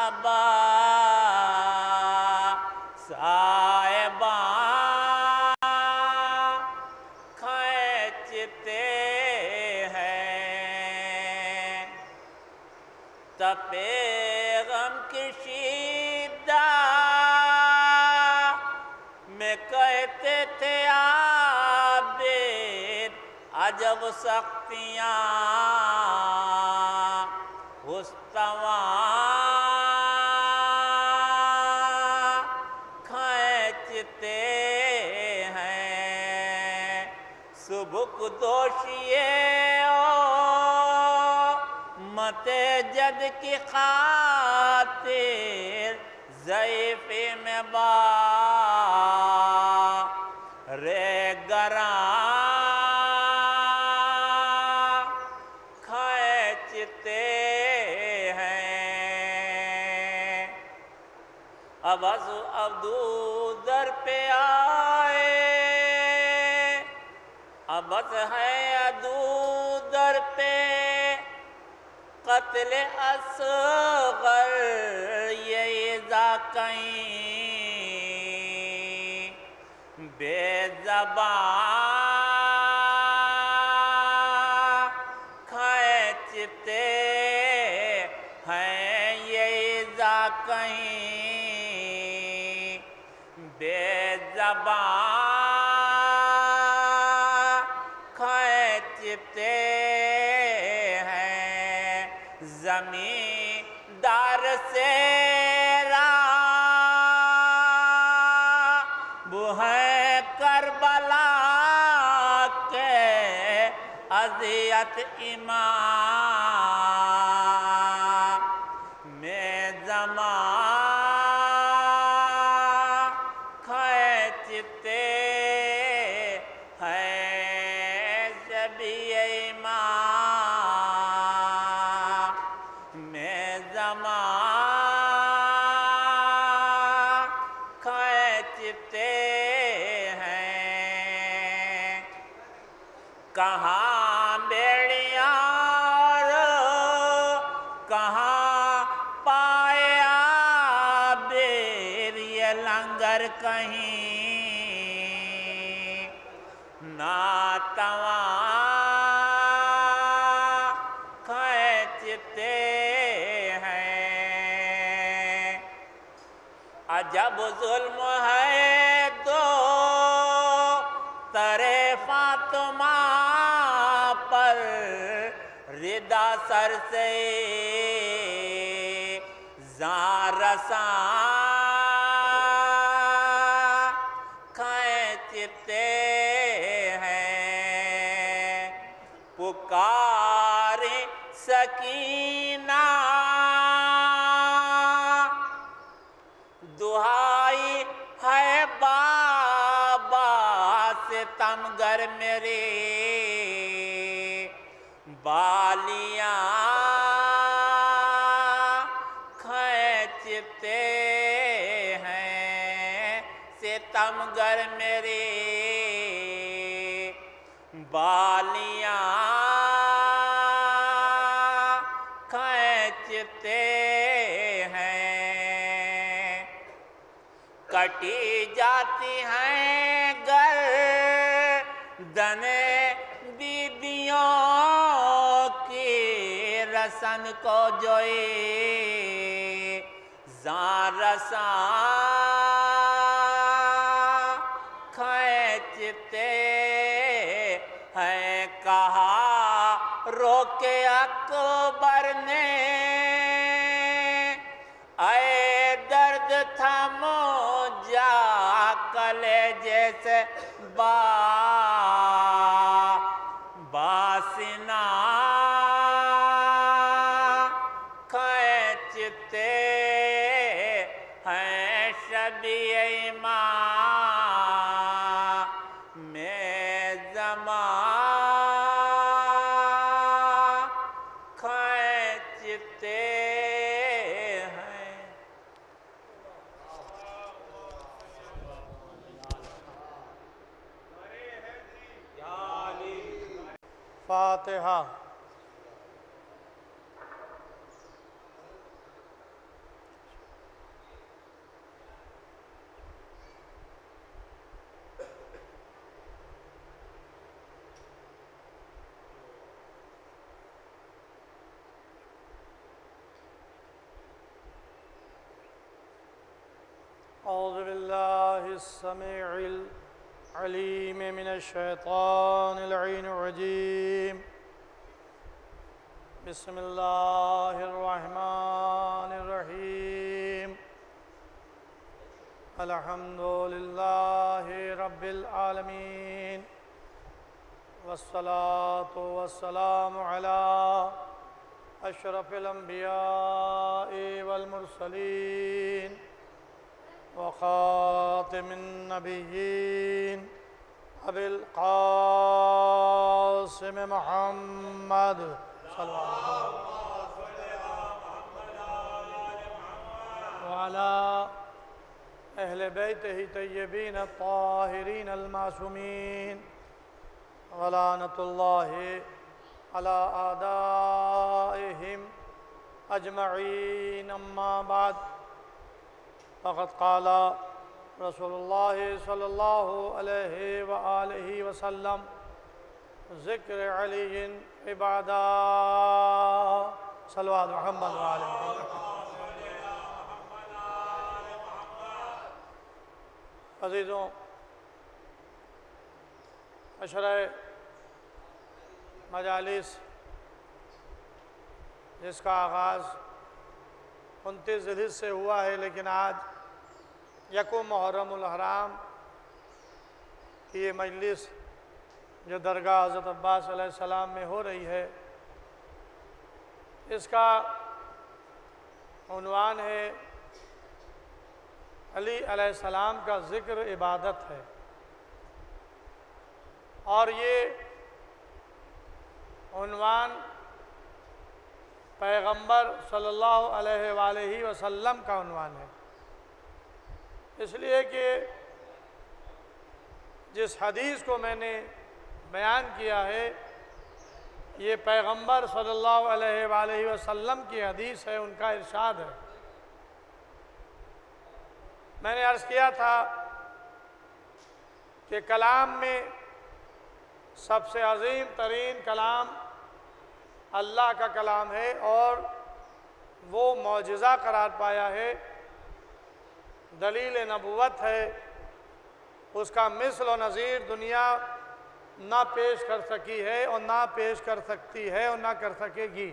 با صاحباں کھینچتے ہیں تپے غم کی شیدہ میں کہتے تھے عابد عجب سختیاں استواں کھینچتے ہیں سبک دوشیے مت جد کی خاطر ضعیفی میں رے گراں کھینچتے ہیں عبس عبدو در پہ آئے عبس ہے عدو در پہ قتل اصغر یہ ایذا کہیں بے زباں کھینچتے ہیں یہ ایذا کہیں بے زباں کھینچتے زمیندار سے وہ ہے کربلا کے اذیت امام میں زمان کھینچتے ہیں سبھی امام میں زمان کھینچتے ہیں کہاں بیڑیاں اور کہاں پائے عابر یہ لنگر کہیں ناتواں کھینچتے ہیں عجب ظلم ہے دو ترے فاطمہ پر ردا سر سے زاں رساں کھینچتے ہیں پکاریں سکینہ دہائی ہے بابا ستمگر میرے بالیاں کھینچتے ہیں ستمگر میرے بالیاں کھینچتے ہیں کٹی جاتی ہیں گردنیں بیبیوں کی رسن کو جوئی زاں رساں کھینچتے ہیں کہا روکے اکبر نے اے درد تھامو جا کلیجے سے باسنا کھینچتے ہیں شبیہ امام میں زمان کھینچتے ہیں فاتحہ أعوذ بالله السميع العليم من الشيطان اللعين الرجيم بسم الله الرحمن الرحيم الحمد لله رب العالمين والصلاة والسلام على أشرف الأنبياء والمرسلين وخاتم النبيين أبي القاسم محمد صلى الله عليه وسلم وعلى أهل بيته طيبين الطاهرين المعصومين ولعنة الله على أعدائهم أجمعين أما بعد فقد قال رسول الله صلى الله عليه وآله وسلم ذكر علي عبادة صلوات محمد وآل محمد عزیزوں عشرہ مجالس جس کا آغاز 29 ذی الحجہ سے ہوا ہے، لیکن آج یکم محرم الحرام کی یہ مجلس جو درگاہ حضرت عباس علیہ السلام میں ہو رہی ہے، اس کا عنوان ہے علی علیہ السلام کا ذکر عبادت ہے، اور یہ عنوان پیغمبر صلی اللہ علیہ وآلہ وسلم کا عنوان ہے، اس لیے کہ جس حدیث کو میں نے بیان کیا ہے یہ پیغمبر صلی اللہ علیہ وآلہ وسلم کی حدیث ہے، ان کا ارشاد ہے۔ میں نے عرض کیا تھا کہ کلام میں سب سے عظیم ترین کلام اللہ کا کلام ہے، اور وہ معجزہ قرار پایا ہے، دلیل نبوت ہے، اس کا مثل و نظیر دنیا نہ پیش کر سکی ہے اور نہ پیش کر سکتی ہے اور نہ کر سکے گی۔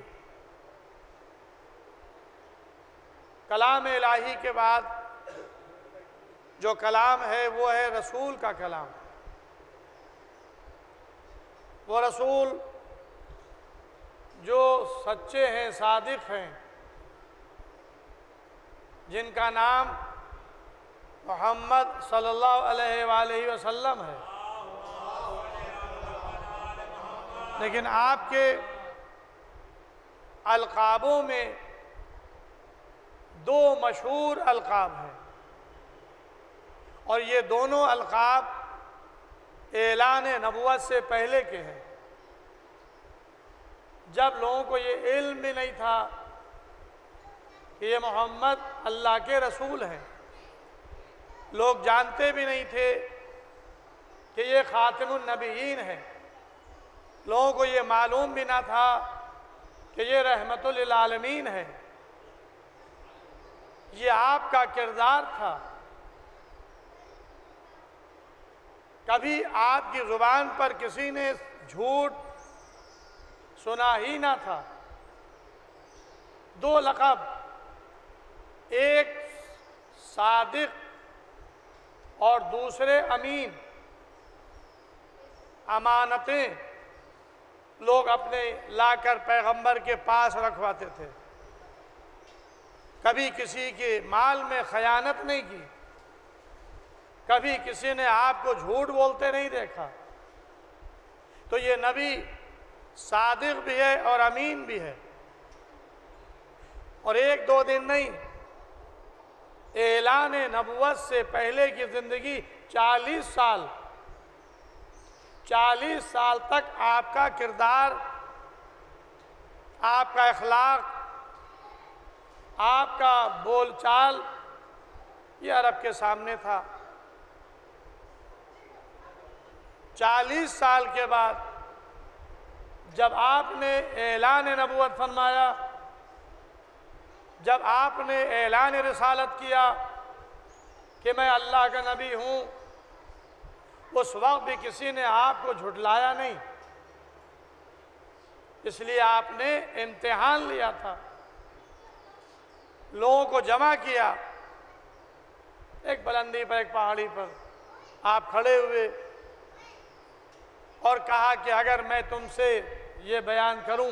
کلام الہی کے بعد جو کلام ہے وہ ہے رسول کا کلام۔ وہ رسول جو سچے ہیں، صادق ہیں، جن کا نام محمد صلی اللہ علیہ وآلہ وسلم ہے، لیکن آپ کے القابوں میں دو مشہور القاب ہیں، اور یہ دونوں القاب اعلان نبوت سے پہلے کے ہیں، جب لوگوں کو یہ علم بھی نہیں تھا کہ یہ محمد اللہ کے رسول ہیں، لوگ جانتے بھی نہیں تھے کہ یہ خاتم النبیین ہیں، لوگوں کو یہ معلوم بھی نہ تھا کہ یہ رحمت للعالمین ہے۔ یہ آپ کا کردار تھا، کبھی آپ کی زبان پر کسی نے جھوٹ سنا ہی نہ تھا۔ دو لقب، ایک صادق اور دوسرے امین، امانتیں لوگ اپنے لا کر پیغمبر کے پاس رکھواتے تھے، کبھی کسی کے مال میں خیانت نہیں کی، کبھی کسی نے آپ کو جھوٹ بولتے نہیں دیکھا۔ تو یہ نبی صادق بھی ہے اور امین بھی ہے، اور ایک دو دن نہیں، اعلان نبوت سے پہلے کی زندگی 40 سال تک آپ کا کردار، آپ کا اخلاق، آپ کا بول چال یہ عرب کے سامنے تھا۔ 40 سال کے بعد جب آپ نے اعلان نبوت فرمایا، جب آپ نے اعلان رسالت کیا کہ میں اللہ کا نبی ہوں، اس وقت بھی کسی نے آپ کو جھٹلایا نہیں، اس لیے آپ نے امتحان لیا تھا، لوگوں کو جمع کیا، ایک بلندی پر، ایک پہاڑی پر آپ کھڑے ہوئے اور کہا کہ اگر میں تم سے یہ بیان کروں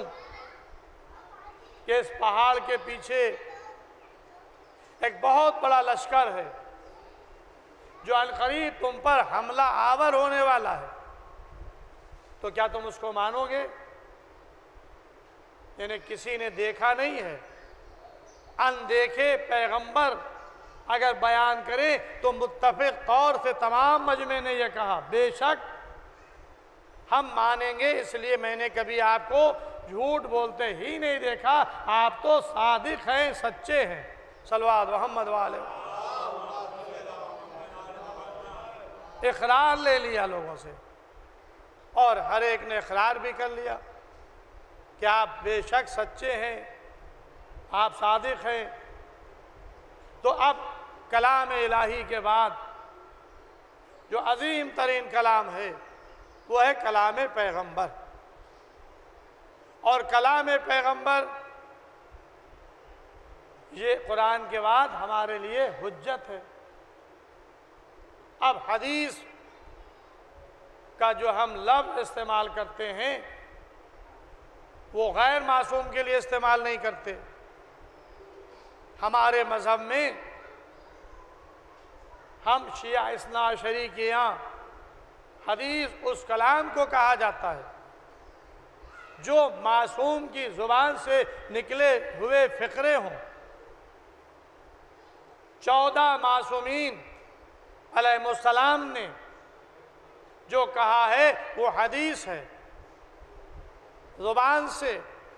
کہ اس پہاڑ کے پیچھے ایک بہت بڑا لشکر ہے جو عنقریب تم پر حملہ آور ہونے والا ہے، تو کیا تم اس کو مانو گے؟ یعنی کسی نے دیکھا نہیں ہے، اندیکھے پیغمبر اگر بیان کرے تو متفق طور سے تمام مجمع نے یہ کہا بے شک ہم مانیں گے، اس لیے میں نے کبھی آپ کو جھوٹ بولتے ہی نہیں دیکھا، آپ تو صادق ہیں، سچے ہیں۔ صلوات محمد والے اقرار لے لیا لوگوں سے، اور ہر ایک نے اقرار بھی کر لیا کہ آپ بے شک سچے ہیں، آپ صادق ہیں۔ تو اب کلام الہی کے بعد جو عظیم ترین کلام ہے وہ ہے کلام پیغمبر، اور کلام پیغمبر یہ قرآن کے بعد ہمارے لیے حجت ہے۔ اب حدیث کا جو ہم لفظ استعمال کرتے ہیں وہ غیر معصوم کے لیے استعمال نہیں کرتے۔ ہمارے مذہب میں ہم شیعہ اثنا عشری کے یہاں حدیث اس کلام کو کہا جاتا ہے جو معصوم کی زبان سے نکلے ہوئے فقرے ہوں۔ 14 معصومین علیہ السلام نے جو کہا ہے وہ حدیث ہے، زبان سے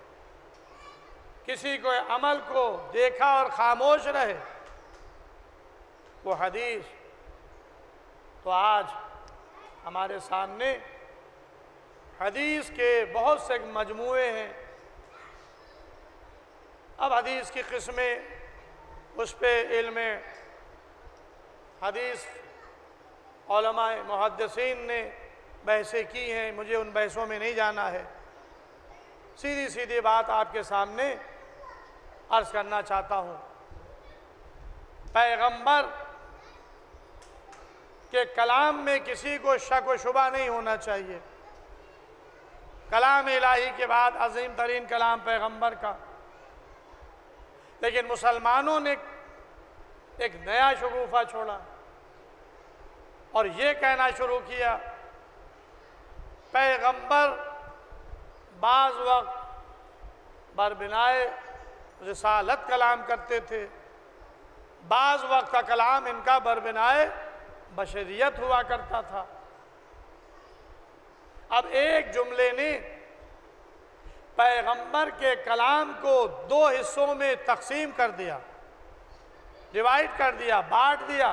کسی کو عمل کو دیکھا اور خاموش رہے وہ حدیث۔ تو آج ہمارے سامنے حدیث کے بہت سے مجموعے ہیں۔ اب حدیث کی قسمیں، اس پہ علم حدیث علماء محدثین نے بحثیں کی ہیں، مجھے ان بحثوں میں نہیں جانا ہے، سیدھی سیدھی بات آپ کے سامنے عرض کرنا چاہتا ہوں۔ پیغمبر کے کلام میں کسی کو شک و شبہ نہیں ہونا چاہیے۔ کلام الہی کے بعد عظیم ترین کلام پیغمبر کا، لیکن مسلمانوں نے ایک نیا شگوفہ چھوڑا اور یہ کہنا شروع کیا پیغمبر بعض وقت بربنائے رسالت کلام کرتے تھے، بعض وقت کا کلام ان کا بربنائے بشریت ہوا کرتا تھا۔ اب ایک جملے نے پیغمبر کے کلام کو 2 حصوں میں تقسیم کر دیا، ڈیوائیڈ کر دیا، بانٹ دیا۔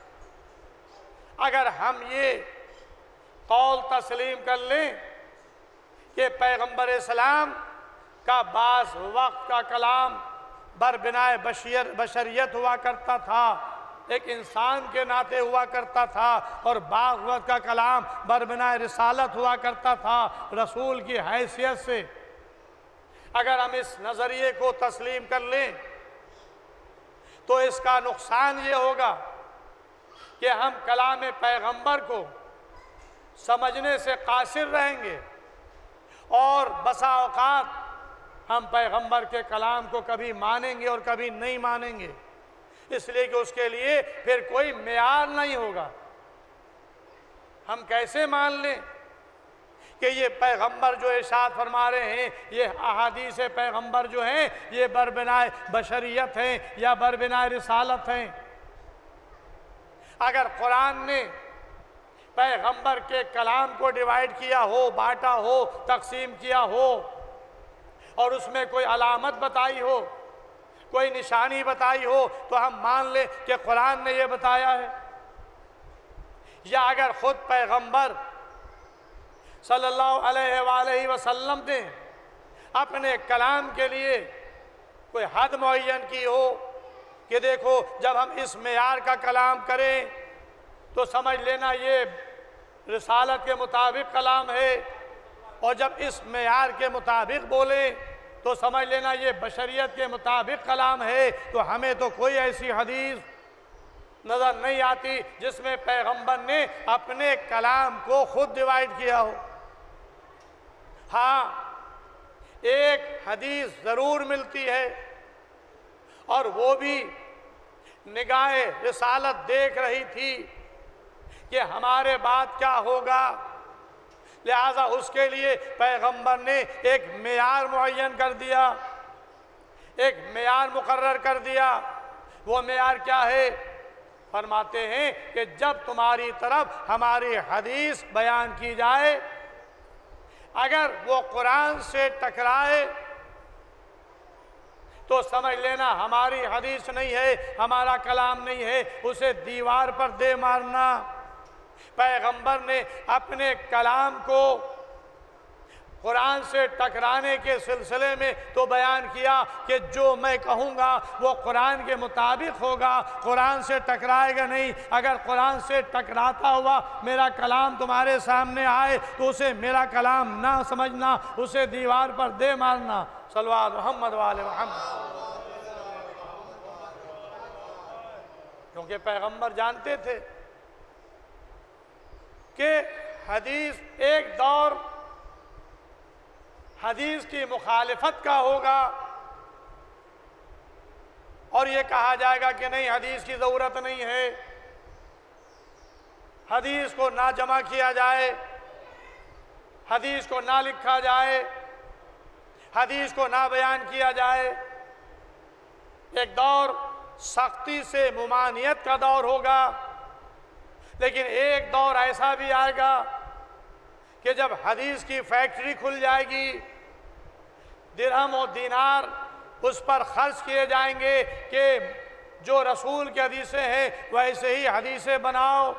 اگر ہم یہ قول تسلیم کر لیں کہ پیغمبر اسلام کا بعض وقت کا کلام بربنائے بشریت ہوا کرتا تھا، ایک انسان کے ناطے ہوا کرتا تھا، اور بعض وقت کا کلام بربنائے رسالت ہوا کرتا تھا رسول کی حیثیت سے، اگر ہم اس نظریے کو تسلیم کر لیں تو اس کا نقصان یہ ہوگا کہ ہم کلام پیغمبر کو سمجھنے سے قاصر رہیں گے، اور بسا اوقات ہم پیغمبر کے کلام کو کبھی مانیں گے اور کبھی نہیں مانیں گے، اس لیے کہ اس کے لیے پھر کوئی معیار نہیں ہوگا۔ ہم کیسے مان لیں کہ یہ پیغمبر جو ارشاد فرما رہے ہیں، یہ احادیث پیغمبر جو ہیں یہ بربنائے بشریت ہیں یا بربنائے رسالت ہیں؟ اگر قرآن نے پیغمبر کے کلام کو ڈیوائیڈ کیا ہو، بانٹا ہو، تقسیم کیا ہو، اور اس میں کوئی علامت بتائی ہو، کوئی نشانی بتائی ہو، تو ہم مان لیں کہ قرآن نے یہ بتایا ہے۔ یا اگر خود پیغمبر صلی اللہ علیہ وآلہ وسلم نے اپنے کلام کے لیے کوئی حد معین کی ہو کہ دیکھو جب ہم اس معیار کا کلام کریں تو سمجھ لینا یہ رسالت کے مطابق کلام ہے، اور جب اس معیار کے مطابق بولیں تو سمجھ لینا یہ بشریت کے مطابق کلام ہے۔ تو ہمیں تو کوئی ایسی حدیث نظر نہیں آتی جس میں پیغمبر نے اپنے کلام کو خود ڈیوائیڈ کیا ہو۔ ہاں ایک حدیث ضرور ملتی ہے، اور وہ بھی نگاہ رسالت دیکھ رہی تھی کہ ہمارے بعد کیا ہوگا، لہذا اس کے لیے پیغمبر نے ایک معیار معین کر دیا، ایک معیار مقرر کر دیا۔ وہ معیار کیا ہے؟ فرماتے ہیں کہ جب تمہاری طرف ہماری حدیث بیان کی جائے، اگر وہ قرآن سے ٹکرائے تو سمجھ لینا ہماری حدیث نہیں ہے، ہمارا کلام نہیں ہے، اسے دیوار پر دے مارنا۔ پیغمبر نے اپنے کلام کو قرآن سے ٹکرانے کے سلسلے میں تو بیان کیا کہ جو میں کہوں گا وہ قرآن کے مطابق ہوگا، قرآن سے ٹکرائے گا نہیں۔ اگر قرآن سے ٹکراتا ہوا میرا کلام تمہارے سامنے آئے تو اسے میرا کلام نہ سمجھنا، اسے دیوار پر دے مارنا۔ صلوات محمد وآل محمد۔ کیونکہ پیغمبر جانتے تھے کہ حدیث ایک دور حدیث کی مخالفت کا ہوگا، اور یہ کہا جائے گا کہ نہیں حدیث کی ضرورت نہیں ہے، حدیث کو نہ جمع کیا جائے، حدیث کو نہ لکھا جائے، حدیث کو نہ بیان کیا جائے۔ ایک دور سختی سے ممانعت کا دور ہوگا، لیکن ایک دور ایسا بھی آئے گا کہ جب حدیث کی فیکٹری کھل جائے گی، درہم و دینار اس پر خرچ کیے جائیں گے کہ جو رسول کی حدیثیں ہیں ویسے ہی حدیثیں بناؤ،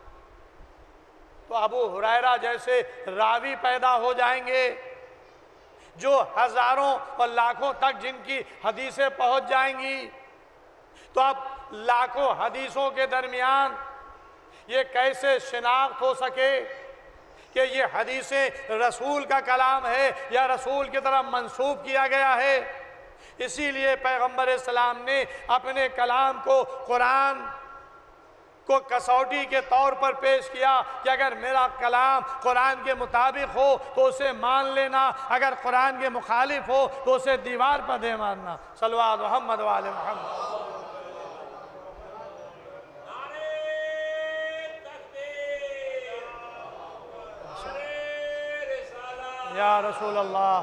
تو ابو ہریرہ جیسے راوی پیدا ہو جائیں گے جو ہزاروں اور لاکھوں تک جن کی حدیثیں پہنچ جائیں گی۔ تو اب لاکھوں حدیثوں کے درمیان یہ کیسے شناخت ہو سکے کہ یہ حدیثیں رسول کا کلام ہے یا رسول کی طرف منسوب کیا گیا ہے؟ اسی لیے پیغمبر اسلام نے اپنے کلام کو قرآن کو کسوٹی کے طور پر پیش کیا کہ اگر میرا کلام قرآن کے مطابق ہو تو اسے مان لینا، اگر قرآن کے مخالف ہو تو اسے دیوار پر دے مارنا۔ صلوات محمد وآل محمد۔ یا رسول اللہ،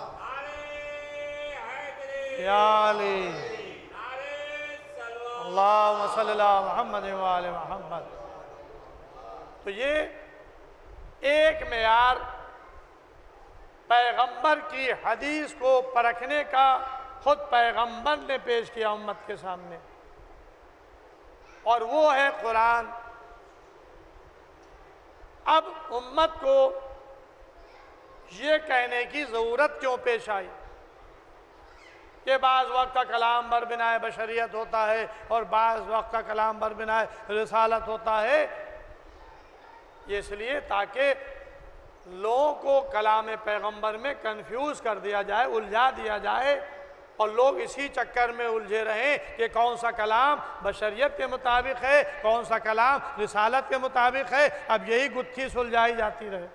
یا علی، اللہم صلی اللہ محمد وآل محمد۔ تو یہ ایک معیار پیغمبر کی حدیث کو پرکھنے کا خود پیغمبر نے پیش کیا امت کے سامنے، اور وہ ہے قرآن۔ اب امت کو یہ کہنے کی ضرورت کیوں پیش آئی کہ بعض وقت کا کلام بر بنائے بشریت ہوتا ہے اور بعض وقت کا کلام بر بنائے رسالت ہوتا ہے؟ یہ اس لیے تاکہ لوگوں کو کلام پیغمبر میں کنفیوز کر دیا جائے، الجھا دیا جائے، اور لوگ اسی چکر میں الجھے رہیں کہ کون سا کلام بشریت کے مطابق ہے، کون سا کلام رسالت کے مطابق ہے۔ اب یہی گتھی سلجھائی جاتی رہے،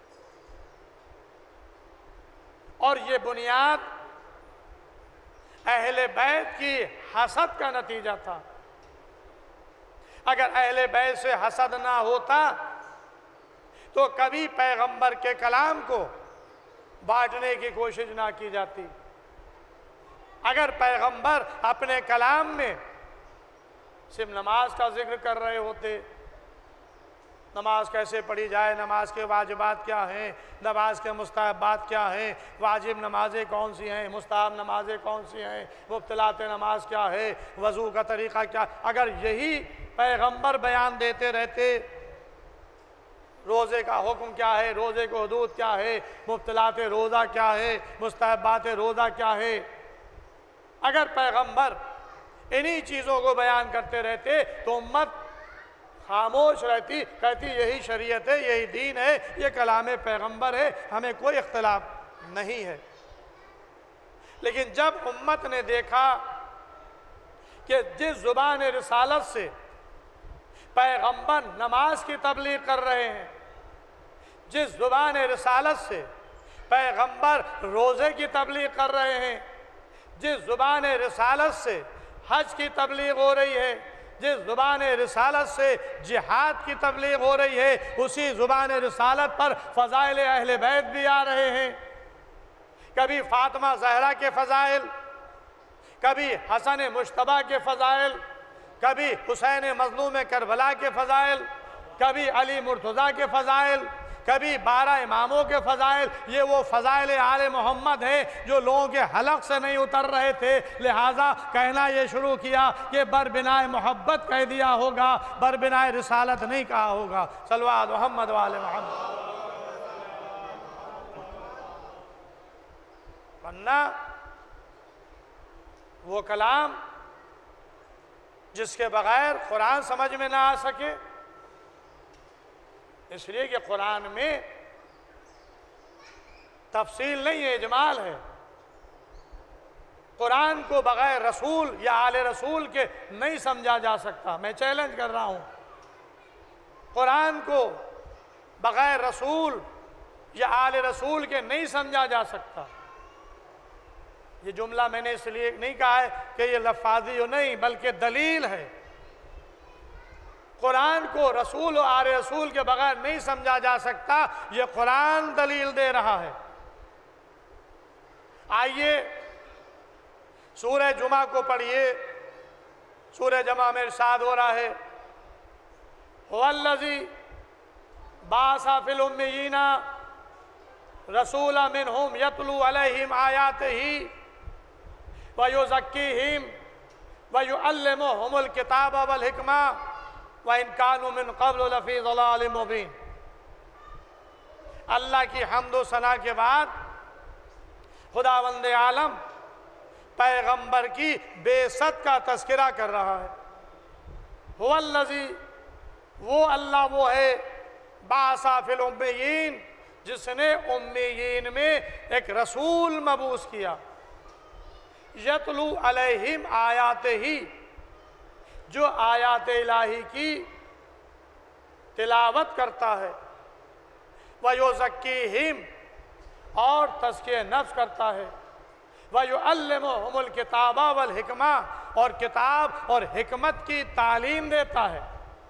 اور یہ بنیاد اہل بیت کی حسد کا نتیجہ تھا۔ اگر اہل بیت سے حسد نہ ہوتا تو کبھی پیغمبر کے کلام کو بانٹنے کی کوشش نہ کی جاتی۔ اگر پیغمبر اپنے کلام میں صرف نماز کا ذکر کر رہے ہوتے، نماز کیسے پڑھی جائے، نماز کے واجبات کیا ہیں، نماز کے مستحبات کیا ہیں، واجب نمازیں کون سی ہیں، مستحب نمازیں کون سی ہیں، مبطلات نماز کیا ہے، وضو کا طریقہ کیا، اگر یہی پیغمبر بیان دیتے رہتے، روزے کا حکم کیا ہے، روزے کو حدود کیا ہے، مبطلات روزہ کیا ہے، مستحبات روزہ کیا ہے، اگر پیغمبر انہی چیزوں کو بیان کرتے رہتے تو امت خاموش رہتی، کہتی یہی شریعت ہے، یہی دین ہے، یہ کلام پیغمبر ہے، ہمیں کوئی اختلاف نہیں ہے۔ لیکن جب امت نے دیکھا کہ جس زبان رسالت سے پیغمبر نماز کی تبلیغ کر رہے ہیں، جس زبان رسالت سے پیغمبر روزے کی تبلیغ کر رہے ہیں، جس زبان رسالت سے حج کی تبلیغ ہو رہی ہے، جس زبان رسالت سے جہاد کی تبلیغ ہو رہی ہے، اسی زبان رسالت پر فضائل اہل بیت بھی آ رہے ہیں۔ کبھی فاطمہ زہرا کے فضائل، کبھی حسن مجتبیٰ کے فضائل، کبھی حسین مظلوم کربلا کے فضائل، کبھی علی مرتضیٰ کے فضائل، کبھی 12 اماموں کے فضائل۔ یہ وہ فضائل آل محمد ہیں جو لوگوں کے حلق سے نہیں اتر رہے تھے، لہٰذا کہنا یہ شروع کیا کہ بربنائے محبت کہہ دیا ہوگا، بربنائے رسالت نہیں کہا ہوگا۔ صلوات محمد و آل محمد۔ ورنہ وہ کلام جس کے بغیر قرآن سمجھ میں نہ آ سکے، اس لیے کہ قرآن میں تفصیل نہیں ہے، اجمال ہے۔ قرآن کو بغیر رسول یا آل رسول کے نہیں سمجھا جا سکتا۔ میں چیلنج کر رہا ہوں، قرآن کو بغیر رسول یا آل رسول کے نہیں سمجھا جا سکتا۔ یہ جملہ میں نے اس لیے نہیں کہا ہے کہ یہ لفاظی ہو، نہیں، بلکہ دلیل ہے۔ قرآن کو رسول و آل رسول کے بغیر نہیں سمجھا جا سکتا، یہ قرآن دلیل دے رہا ہے۔ آئیے سورہ جمعہ کو پڑھیے، سورہ جمعہ میں ارشاد ہو رہا ہے هُوَ الَّذِي بَعَثَ فِي الْأُمِّيِّينَ رَسُولًا مِّنْهُمْ يَتْلُو عَلَيْهِمْ آيَاتِهِ وَيُزَكِّيهِمْ وَيُعَلِّمُهُمُ الْكِتَابَ وَالْحِكْمَةَ وَإِنْ كَانُوا مِنْ قَبْلُ لَفِي ضَلَالٍ مُبِينٍ۔ اللہ کی حمد و ثنا کے بعد خداوند عالم پیغمبر کی بعثت کا تذکرہ کر رہا ہے۔ هو الذی، وہ اللہ وہ ہے، بعث فی الامیین، جس نے امیین میں ایک رسول مبعوث کیا، یتلو علیہم آیاتہ، جو آیات الہی کی تلاوت کرتا ہے، وَيُزَكِّيهِمْ، اور تزکیہ نفس کرتا ہے، وَيُعَلِّمُهُمُ الْكِتَابَ وَالْحِكْمَةَ، اور کتاب اور حکمت کی تعلیم دیتا ہے۔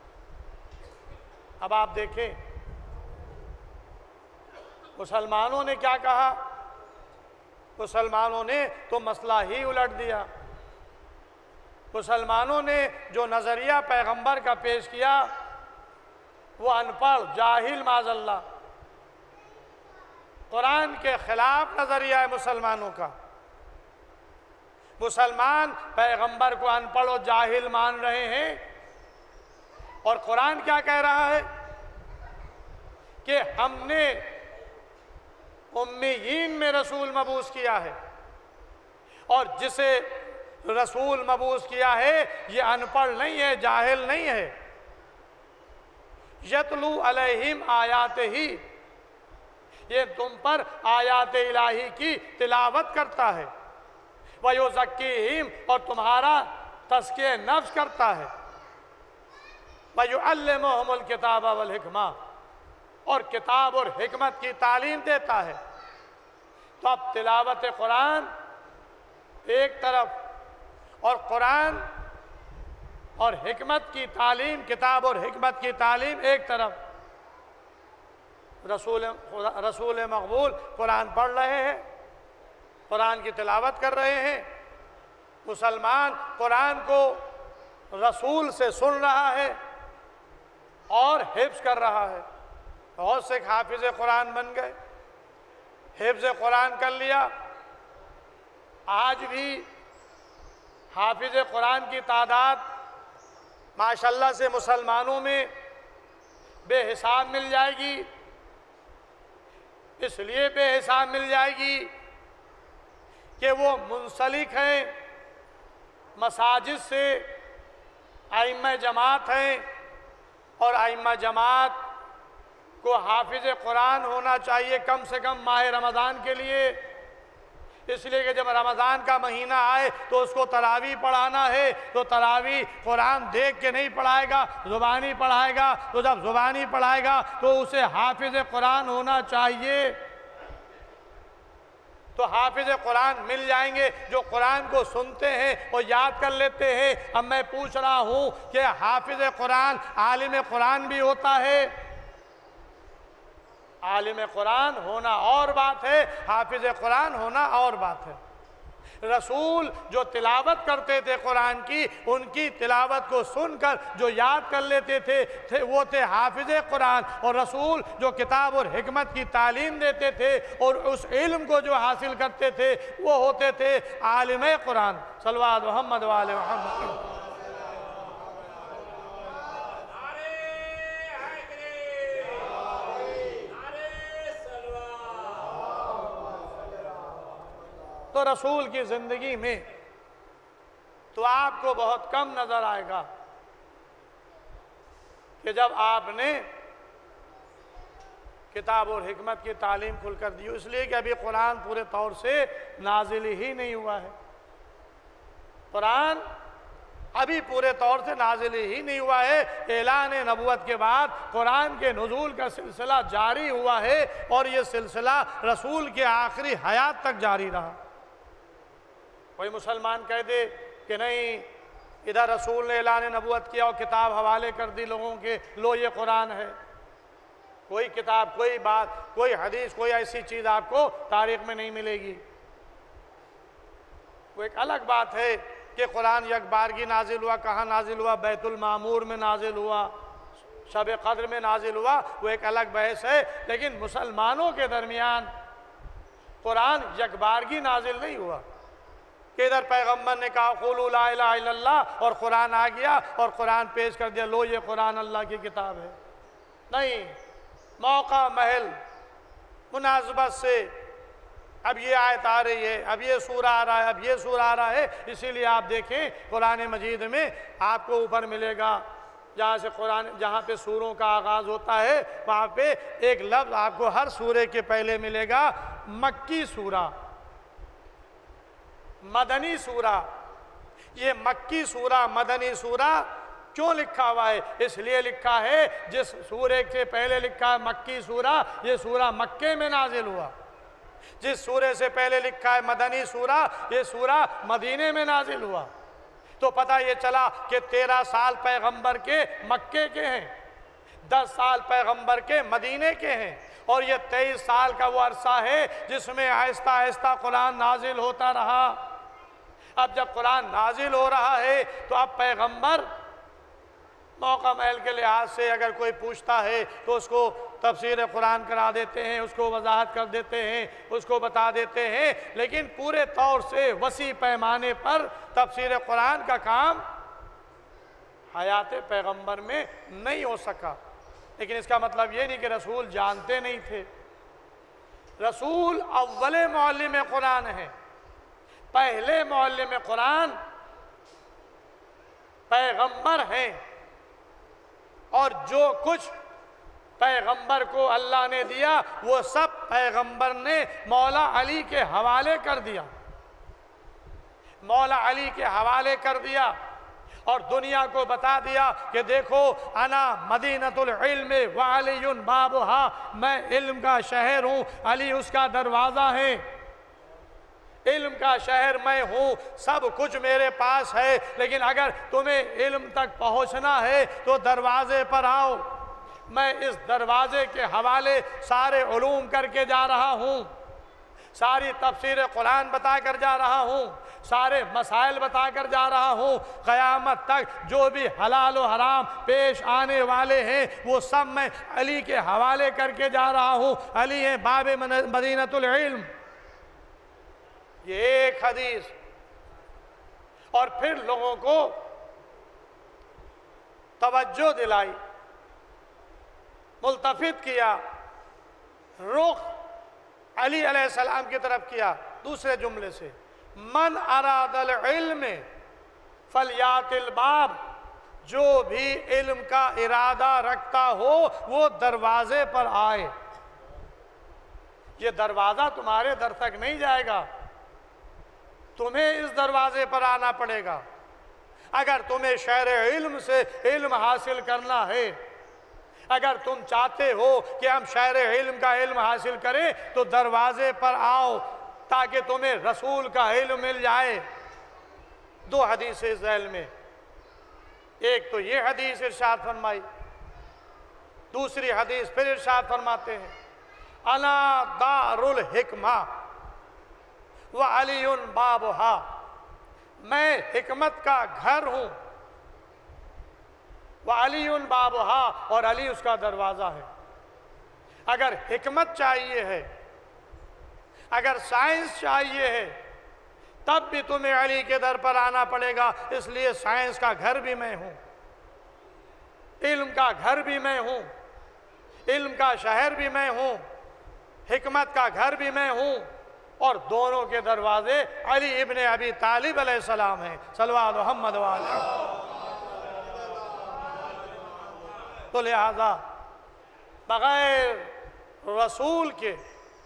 اب آپ دیکھیں مسلمانوں نے کیا کہا؟ مسلمانوں نے تو مسئلہ ہی الٹ دیا۔ مسلمانوں نے جو نظریہ پیغمبر کا پیش کیا وہ ان پڑھ، جاہل معاذ اللہ، قرآن کے خلاف نظریہ ہے مسلمانوں کا۔ مسلمان پیغمبر کو ان پڑھ و جاہل مان رہے ہیں، اور قرآن کیا کہہ رہا ہے کہ ہم نے امیین میں رسول مبعوث کیا ہے، اور جسے رسول مبعوث کیا ہے یہ ان پڑھ نہیں ہے، جاہل نہیں ہے۔ یتلو علیہم آیاتہ، یہ تم پر آیات الہی کی تلاوت کرتا ہے، وَيُزَكِّيهِمْ، اور تمہارا تزکیہ نفس کرتا ہے، وَيُعَلِّمُهُمُ الْكِتَابَ وَالْحِكْمَةَ، اور کتاب اور حکمت کی تعلیم دیتا ہے۔ تو اب تلاوت قرآن ایک طرف، اور قرآن اور حکمت کی تعلیم، کتاب اور حکمت کی تعلیم ایک طرف۔ رسول مقبول قرآن پڑھ رہے ہیں، قرآن کی تلاوت کر رہے ہیں، مسلمان قرآن کو رسول سے سن رہا ہے اور حفظ کر رہا ہے۔ بہت سے حافظ قرآن بن گئے، حفظ قرآن کر لیا۔ آج بھی حافظ قرآن کی تعداد ماشاءاللہ سے مسلمانوں میں بے حساب مل جائے گی۔ اس لیے بے حساب مل جائے گی کہ وہ منسلک ہیں، مساجد سے ائمہ جماعت ہیں اور ائمہ جماعت کو حافظ قرآن ہونا چاہیے کم سے کم ماہ رمضان کے لیے، اس لیے کہ جب رمضان کا مہینہ آئے تو اس کو تراویح پڑھانا ہے، تو تراویح قرآن دیکھ کے نہیں پڑھائے گا، زبانی پڑھائے گا، تو جب زبانی پڑھائے گا تو اسے حافظ قرآن ہونا چاہیے۔ تو حافظ قرآن مل جائیں گے جو قرآن کو سنتے ہیں اور یاد کر لیتے ہیں۔ اب میں پوچھ رہا ہوں کہ حافظ قرآن عالم قرآن بھی ہوتا ہے؟ عالم قرآن ہونا اور بات ہے، حافظ قرآن ہونا اور بات ہے۔ رسول جو تلاوت کرتے تھے قرآن کی، ان کی تلاوت کو سن کر جو یاد کر لیتے تھے وہ تھے حافظ قرآن، اور رسول جو کتاب اور حکمت کی تعلیم دیتے تھے اور اس علم کو جو حاصل کرتے تھے وہ ہوتے تھے عالم قرآن۔ صلوات محمد و آل محمد۔ تو رسول کی زندگی میں تو آپ کو بہت کم نظر آئے گا کہ جب آپ نے کتاب اور حکمت کی تعلیم کھل کر دی، اس لیے کہ ابھی قرآن پورے طور سے نازل ہی نہیں ہوا ہے۔ قرآن ابھی پورے طور سے نازل ہی نہیں ہوا ہے۔ اعلان نبوت کے بعد قرآن کے نزول کا سلسلہ جاری ہوا ہے اور یہ سلسلہ رسول کے آخری حیات تک جاری رہا۔ کوئی مسلمان کہہ دے کہ نہیں، ادھر رسول نے اعلان نبوت کیا اور کتاب حوالے کر دی لوگوں کے، لو یہ قرآن ہے۔ کوئی کتاب، کوئی بات، کوئی حدیث، کوئی ایسی چیز آپ کو تاریخ میں نہیں ملے گی۔ وہ ایک الگ بات ہے کہ قرآن یک بارگی نازل ہوا، کہاں نازل ہوا؟ بیت المعمور میں نازل ہوا، شب قدر میں نازل ہوا، وہ ایک الگ بحث ہے۔ لیکن مسلمانوں کے درمیان قرآن یک بارگی نازل نہیں ہوا کہ ادھر پیغمبر نے کہا قولوا لا الہ الا اللہ اور قرآن آ گیا اور قرآن پیش کر دیا، لو یہ قرآن اللہ کی کتاب ہے۔ نہیں، موقع محل مناسبت سے اب یہ آیت آ رہی ہے، اب یہ سورہ آ رہا ہے، اب یہ سورہ آ رہا ہے، اسی لیے آپ دیکھیں قرآن مجید میں آپ کو اوپر ملے گا جہاں پہ سوروں کا آغاز ہوتا ہے وہاں پہ ایک لفظ آپ کو ہر سورے کے پہلے ملے گا، مکی سورہ، مدنی سورہ۔ یہ مکی سورہ، مدنی سورہ کیوں لکھا ہوا ہے؟ اس لیے لکھا ہے جس سورے کے پہلے لکھا ہے مکی سورہ، یہ سورہ مکے میں نازل ہوا۔ جس سورے سے پہلے لکھا ہے مدنی سورہ، یہ سورہ مدینے میں نازل ہوا۔ تو پتہ یہ چلا کہ 13 سال پیغمبر کے مکے کے ہیں، 10 سال پیغمبر کے مدینے کے ہیں، اور یہ 23 سال کا وہ عرصہ ہے جس میں آہستہ آہستہ قرآن نازل ہوتا رہا۔ اب جب قرآن نازل ہو رہا ہے تو اب پیغمبر موقع محل کے لحاظ سے اگر کوئی پوچھتا ہے تو اس کو تفسیر قرآن کرا دیتے ہیں، اس کو وضاحت کر دیتے ہیں، اس کو بتا دیتے ہیں، لیکن پورے طور سے وسیع پیمانے پر تفسیر قرآن کا کام حیات پیغمبر میں نہیں ہو سکا۔ لیکن اس کا مطلب یہ نہیں کہ رسول جانتے نہیں تھے۔ رسول اول معلم قرآن ہیں، پہلے معلم قرآن پیغمبر ہیں، اور جو کچھ پیغمبر کو اللہ نے دیا وہ سب پیغمبر نے مولا علی کے حوالے کر دیا، مولا علی کے حوالے کر دیا، اور دنیا کو بتا دیا کہ دیکھو انا مدینۃ العلم وعلی بابھا، میں علم کا شہر ہوں، علی اس کا دروازہ ہے۔ علم کا شہر میں ہوں، سب کچھ میرے پاس ہے، لیکن اگر تمہیں علم تک پہنچنا ہے تو دروازے پر آؤ۔ میں اس دروازے کے حوالے سارے علوم کر کے جا رہا ہوں، ساری تفسیر قرآن بتا کر جا رہا ہوں، سارے مسائل بتا کر جا رہا ہوں، قیامت تک جو بھی حلال و حرام پیش آنے والے ہیں وہ سب میں علی کے حوالے کر کے جا رہا ہوں۔ علی ہے باب مدینۃ العلم۔ یہ ایک حدیث، اور پھر لوگوں کو توجہ دلائی، ملتفت کیا، رخ علی علیہ السلام کی طرف کیا دوسرے جملے سے، من اراد العلم فلیات الباب، جو بھی علم کا ارادہ رکھتا ہو وہ دروازے پر آئے۔ یہ دروازہ تمہارے در تک نہیں جائے گا، تمہیں اس دروازے پر آنا پڑے گا۔ اگر تمہیں شہر علم سے علم حاصل کرنا ہے، اگر تم چاہتے ہو کہ ہم شہر علم کا علم حاصل کریں تو دروازے پر آؤ تاکہ تمہیں رسول کا علم مل جائے۔ دو حدیث اس ذیل میں، ایک تو یہ حدیث ارشاد فرمائی، دوسری حدیث پھر ارشاد فرماتے ہیں انا دار الحکمہ وعلی بابہا، میں حکمت کا گھر ہوں، وعلی بابہا، اور علی اس کا دروازہ ہے۔ اگر حکمت چاہیے ہے، اگر سائنس چاہیے ہے، تب بھی تمہیں علی کے در پر آنا پڑے گا، اس لیے سائنس کا گھر بھی میں ہوں، علم کا گھر بھی میں ہوں، علم کا شہر بھی میں ہوں، حکمت کا گھر بھی میں ہوں، اور دونوں کے دروازے علی ابن ابی طالب علیہ السلام ہیں۔ صلوات محمد وعلیہ۔ تو لہذا بغیر رسول کے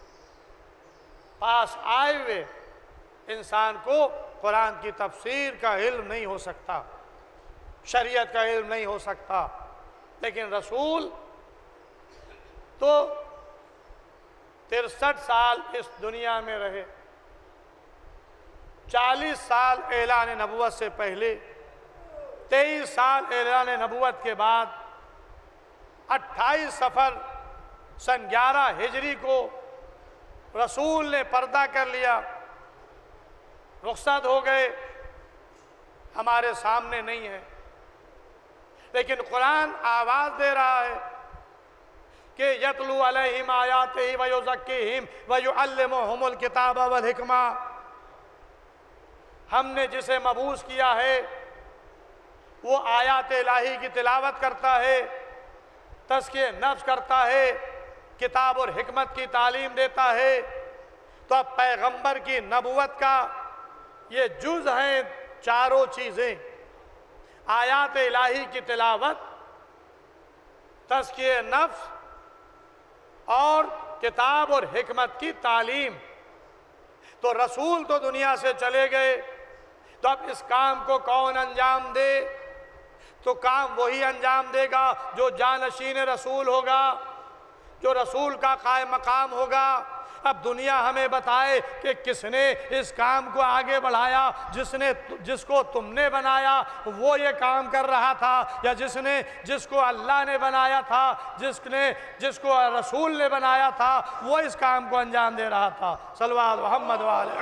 پاس آئے ہوئے انسان کو قرآن کی تفسیر کا علم نہیں ہو سکتا، شریعت کا علم نہیں ہو سکتا۔ لیکن رسول تو 63 سال اس دنیا میں رہے، 40 سال اعلان نبوت سے پہلے، 23 سال اعلان نبوت کے بعد، 28 صفر سن 11 ہجری کو رسول نے پردہ کر لیا، رخصت ہو گئے، ہمارے سامنے نہیں ہے، لیکن قرآن آواز دے رہا ہے کہ یتلو علیہم آیاتہ ویزکیہم ویعلمہم الکتاب والحکمہ۔ ہم نے جسے مبعوث کیا ہے وہ آیات الہی کی تلاوت کرتا ہے، تزکیہ نفس کرتا ہے، کتاب اور حکمت کی تعلیم دیتا ہے۔ تو اب پیغمبر کی نبوت کا یہ جز ہیں چاروں چیزیں، آیات الہی کی تلاوت، تزکیہ نفس اور کتاب اور حکمت کی تعلیم۔ تو رسول تو دنیا سے چلے گئے، تو اب اس کام کو کون انجام دے؟ تو کام وہی انجام دے گا جو جانشین رسول ہوگا، جو رسول کا قائم مقام ہوگا۔ اب دنیا ہمیں بتائے کہ کس نے اس کام کو آگے بڑھایا، جس کو تم نے بنایا وہ یہ کام کر رہا تھا، یا جس کو اللہ نے بنایا تھا، جس کو رسول نے بنایا تھا وہ اس کام کو انجام دے رہا تھا۔ صلوات محمد وعلیہ۔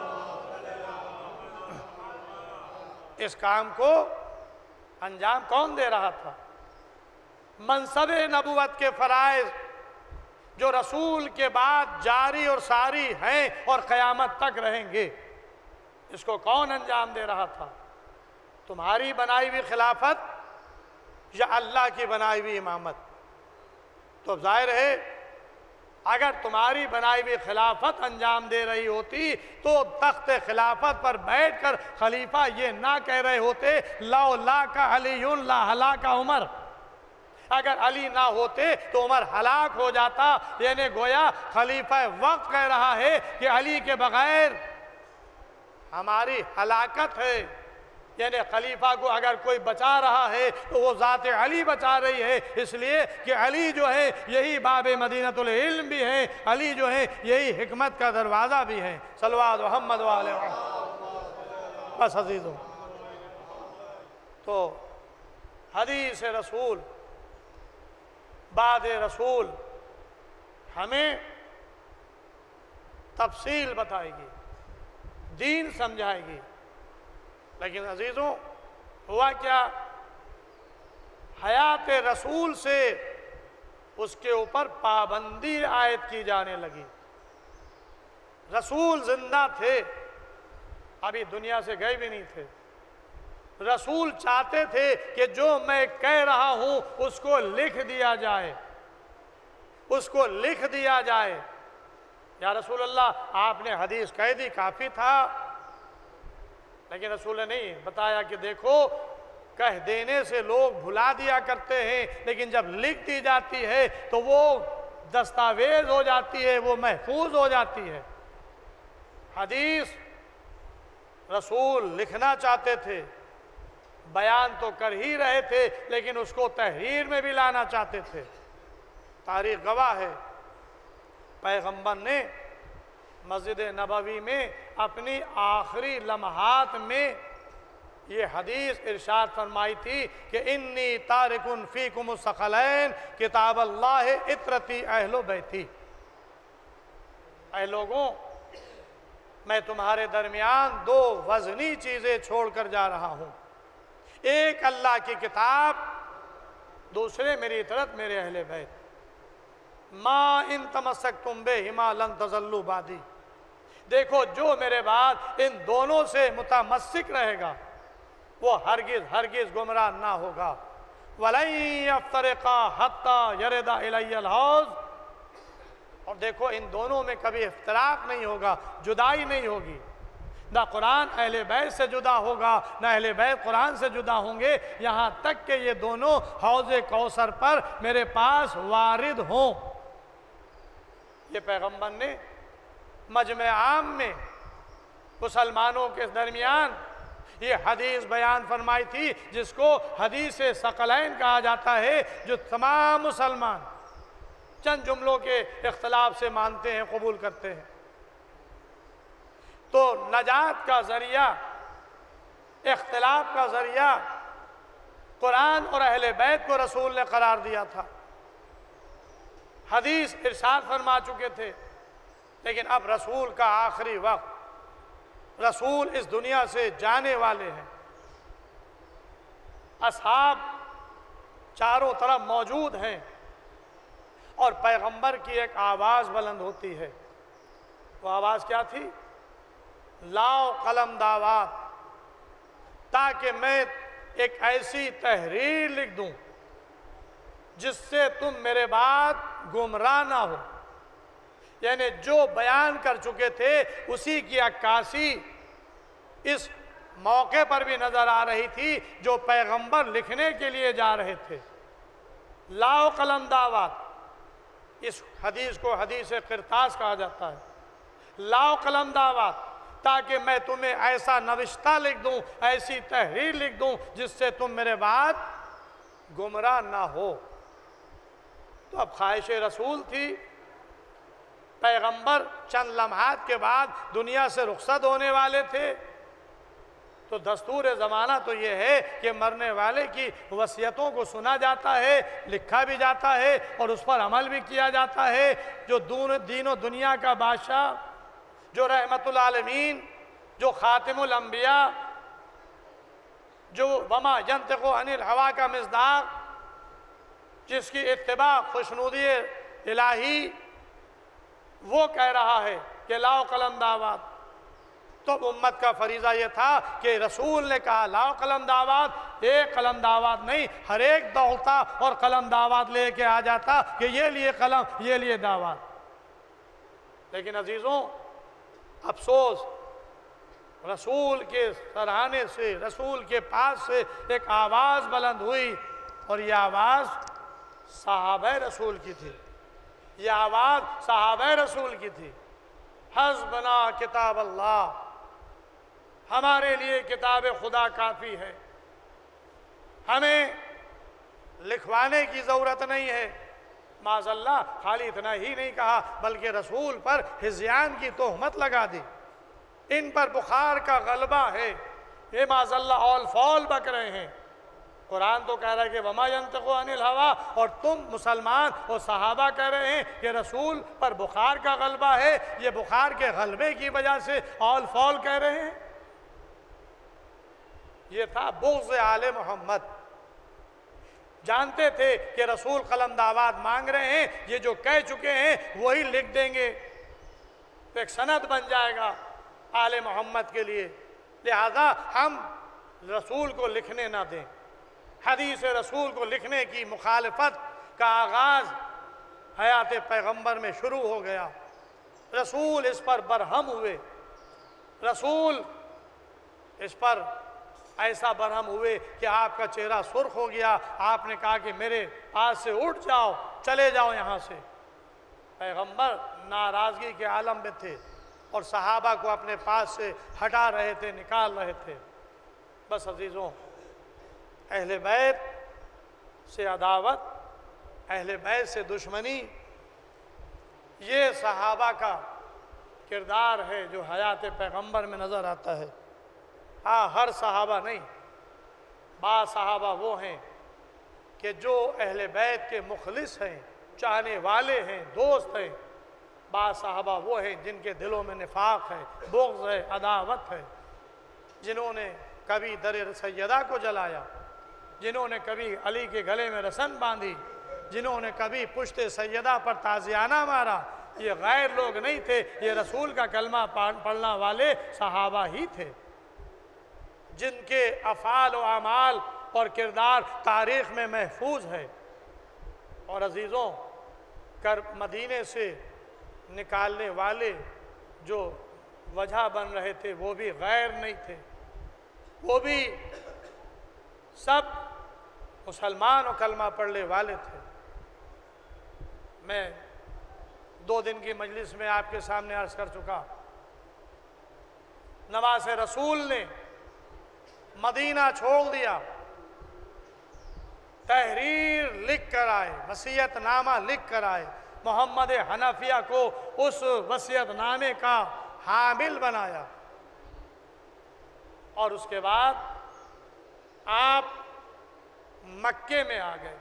اس کام کو انجام کون دے رہا تھا؟ منصب نبوت کے فرائض جو رسول کے بعد جاری اور ساری ہیں اور قیامت تک رہیں گے، اس کو کون انجام دے رہا تھا؟ تمہاری بنائی ہوئی خلافت یا اللہ کی بنائی ہوئی امامت؟ تو ظاہر ہے اگر تمہاری بنائی ہوئی خلافت انجام دے رہی ہوتی تو تخت خلافت پر بیٹھ کر خلیفہ یہ نہ کہہ رہے ہوتے لولا کا علی لا ہلاک عمر، اگر علی نہ ہوتے تو عمر ہلاک ہو جاتا۔ یعنی گویا خلیفہ وقت کہہ رہا ہے کہ علی کے بغیر ہماری ہلاکت ہے، یعنی خلیفہ کو اگر کوئی بچا رہا ہے تو وہ ذات علی بچا رہی ہے، اس لیے کہ علی جو ہے یہی باب مدینۃ العلم بھی ہے، علی جو ہے یہی حکمت کا دروازہ بھی ہے۔ صلوات محمد وعلیہ۔ بس عزیزوں، تو حدیث رسول بعد رسول ہمیں تفصیل بتائے گی، دین سمجھائے گی، لیکن عزیزوں ہوا کیا؟ حیات رسول سے اس کے اوپر پابندی عائد کی جانے لگی۔ رسول زندہ تھے، ابھی دنیا سے گئے بھی نہیں تھے، رسول چاہتے تھے کہ جو میں کہہ رہا ہوں اس کو لکھ دیا جائے، اس کو لکھ دیا جائے۔ یا رسول اللہ آپ نے حدیث کہہ دی، کافی تھا، لیکن رسول نے نہیں بتایا کہ دیکھو کہہ دینے سے لوگ بھلا دیا کرتے ہیں، لیکن جب لکھ دی جاتی ہے تو وہ دستاویز ہو جاتی ہے، وہ محفوظ ہو جاتی ہے۔ حدیث رسول لکھنا چاہتے تھے، بیان تو کر ہی رہے تھے، لیکن اس کو تحریر میں بھی لانا چاہتے تھے۔ تاریخ گواہ ہے، پیغمبر نے مسجد نبوی میں اپنی آخری لمحات میں یہ حدیث ارشاد فرمائی تھی کہ انی تارکن فیکم الثقلین کتاب اللہ اطرتی اہل بیتی۔ اے لوگوں، میں تمہارے درمیان دو وزنی چیزیں چھوڑ کر جا رہا ہوں، ایک اللہ کی کتاب، دوسرے میری اطرت میرے اہل بیت۔ ما ان تمسکتم بہما لن تضلوا بعدی، دیکھو جو میرے بعد ان دونوں سے متمسک رہے گا وہ ہرگز گمراہ نہ ہوگا۔ وَلَن يَفْتَرِقَا حَتَّى يَرِدَ إِلَيَّ الْحَوْض، اور دیکھو ان دونوں میں کبھی افتراق نہیں ہوگا، جدائی نہیں ہوگی، نہ قرآن اہل بیت سے جدا ہوگا، نہ اہل بیت قرآن سے جدا ہوں گے، یہاں تک کہ یہ دونوں حوض کوثر پر میرے پاس وارد ہوں۔ یہ پیغمبر نے مجمع عام میں مسلمانوں کے درمیان یہ حدیث بیان فرمائی تھی، جس کو حدیث ثقلین کہا جاتا ہے، جو تمام مسلمان چند جملوں کے اختلاف سے مانتے ہیں، قبول کرتے ہیں۔ تو نجات کا ذریعہ، اختلاف کا ذریعہ قرآن اور اہل بیت کو رسول نے قرار دیا تھا، حدیث ارشاد فرما چکے تھے، لیکن اب رسول کا آخری وقت، رسول اس دنیا سے جانے والے ہیں، اصحاب چاروں طرف موجود ہیں، اور پیغمبر کی ایک آواز بلند ہوتی ہے۔ وہ آواز کیا تھی؟ لاؤ قلم دعوات، تاکہ میں ایک ایسی تحریر لکھ دوں جس سے تم میرے بعد گمراہ نہ ہو۔ یعنی جو بیان کر چکے تھے اسی کی عکاسی اس موقع پر بھی نظر آ رہی تھی جو پیغمبر لکھنے کے لیے جا رہے تھے۔ لاؤ قلم دعوات، اس حدیث کو حدیث قرطاس کہا جاتا ہے۔ لاؤ قلم دعوات، تاکہ میں تمہیں ایسا نوشتہ لکھ دوں، ایسی تحریر لکھ دوں جس سے تم میرے بعد گمراہ نہ ہو۔ تو اب خواہش رسول تھی، پیغمبر چند لمحات کے بعد دنیا سے رخصت ہونے والے تھے، تو دستور زمانہ تو یہ ہے کہ مرنے والے کی وصیتوں کو سنا جاتا ہے، لکھا بھی جاتا ہے اور اس پر عمل بھی کیا جاتا ہے۔ جو دین و دنیا کا بادشاہ، جو رحمت العالمین، جو خاتم الانبیاء، جو وما ینطق عن الہوا کا مصداق، جس کی اتباع خوشنودی الہی، وہ کہہ رہا ہے کہ لاؤ قلم دعوات۔ تو امت کا فریضہ یہ تھا کہ رسول نے کہا لاؤ قلم دعوات، ایک قلم دعوات نہیں، ہر ایک دوڑتا اور قلم دعوات لے کے آ جاتا کہ یہ لیے قلم، یہ لیے دعوات۔ لیکن عزیزوں، افسوس، رسول کے سرانے سے، رسول کے پاس سے ایک آواز بلند ہوئی، اور یہ آواز صحابہ رسول کی تھی، یہ آواز صحابہ رسول کی تھی۔ حسبنا کتاب اللہ، ہمارے لیے کتاب خدا کافی ہے، ہمیں لکھوانے کی ضرورت نہیں ہے۔ معاذ اللہ، خالی اتنا ہی نہیں کہا بلکہ رسول پر ہذیان کی تہمت لگا دی، ان پر بخار کا غلبہ ہے، یہ معاذ اللہ اول فول بک رہے ہیں۔ قرآن تو کہہ رہا ہے کہ وما ینطق عن الہوا، اور تم مسلمان اور صحابہ کہہ رہے ہیں کہ رسول پر بخار کا غلبہ ہے، یہ بخار کے غلبے کی وجہ سے اول فول کہہ رہے ہیں۔ یہ تھا بغض آل محمد، جانتے تھے کہ رسول قلم دعوات مانگ رہے ہیں، یہ جو کہہ چکے ہیں وہی لکھ دیں گے، تو ایک سند بن جائے گا آل محمد کے لیے، لہذا ہم رسول کو لکھنے نہ دیں۔ حدیث رسول کو لکھنے کی مخالفت کا آغاز حیات پیغمبر میں شروع ہو گیا، رسول اس پر برہم ہوئے، رسول اس پر ایسا برہم ہوئے کہ آپ کا چہرہ سرخ ہو گیا. آپ نے کہا کہ میرے پاس سے اٹھ جاؤ, چلے جاؤ یہاں سے. پیغمبر ناراضگی کے عالم میں تھے اور صحابہ کو اپنے پاس سے ہٹا رہے تھے, نکال رہے تھے. بس عزیزوں, اہل بیت سے عداوت, اہل بیت سے دشمنی, یہ صحابہ کا کردار ہے جو حیات پیغمبر میں نظر آتا ہے. ہاں, ہر صحابہ نہیں, بعض صحابہ وہ ہیں کہ جو اہل بیت کے مخلص ہیں, چاہنے والے ہیں, دوست ہیں. بعض صحابہ وہ ہیں جن کے دلوں میں نفاق ہے, بغض ہے, عداوت ہے, جنہوں نے کبھی در سیدہ کو جلایا, جنہوں نے کبھی علی کے گلے میں رسن باندھی, جنہوں نے کبھی پشت سیدہ پر تازیانہ مارا. یہ غیر لوگ نہیں تھے, یہ رسول کا کلمہ پڑھنا والے صحابہ ہی تھے جن کے افعال و اعمال اور کردار تاریخ میں محفوظ ہے. اور عزیزوں, مدینے سے نکالنے والے جو وجہ بن رہے تھے وہ بھی غیر نہیں تھے, وہ بھی سب مسلمان و کلمہ پڑھنے والے تھے. میں 2 دن کی مجلس میں آپ کے سامنے عرض کر چکا, نواز رسول نے مدینہ چھوڑ دیا, تحریر لکھ کر آئے, وصیت نامہ لکھ کر آئے, محمد حنفیہ کو اس وصیت نامے کا حامل بنایا. اور اس کے بعد آپ مکے میں آ گئے.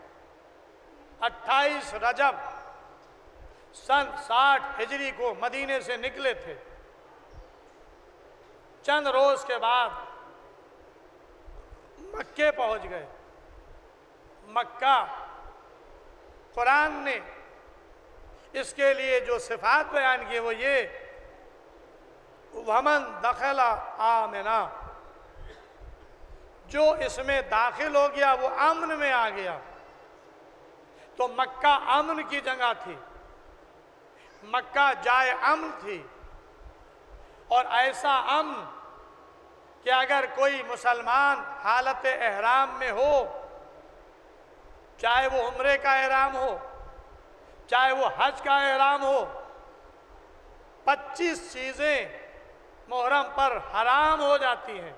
28 رجب سن 60 ہجری کو مدینے سے نکلے تھے. چند روز کے بعد مکے پہنچ گئے. مکہ قرآن نے اس کے لیے جو صفات بیان کی وہ یہ, وَمَن دَخَلَ آمِنًا, جو اس میں داخل ہو گیا وہ امن میں آ گیا. تو مکہ امن کی جگہ تھی, مکہ جائے امن تھی, اور ایسا امن کہ اگر کوئی مسلمان حالت احرام میں ہو, چاہے وہ عمرے کا احرام ہو, چاہے وہ حج کا احرام ہو, 25 چیزیں محرم پر حرام ہو جاتی ہیں.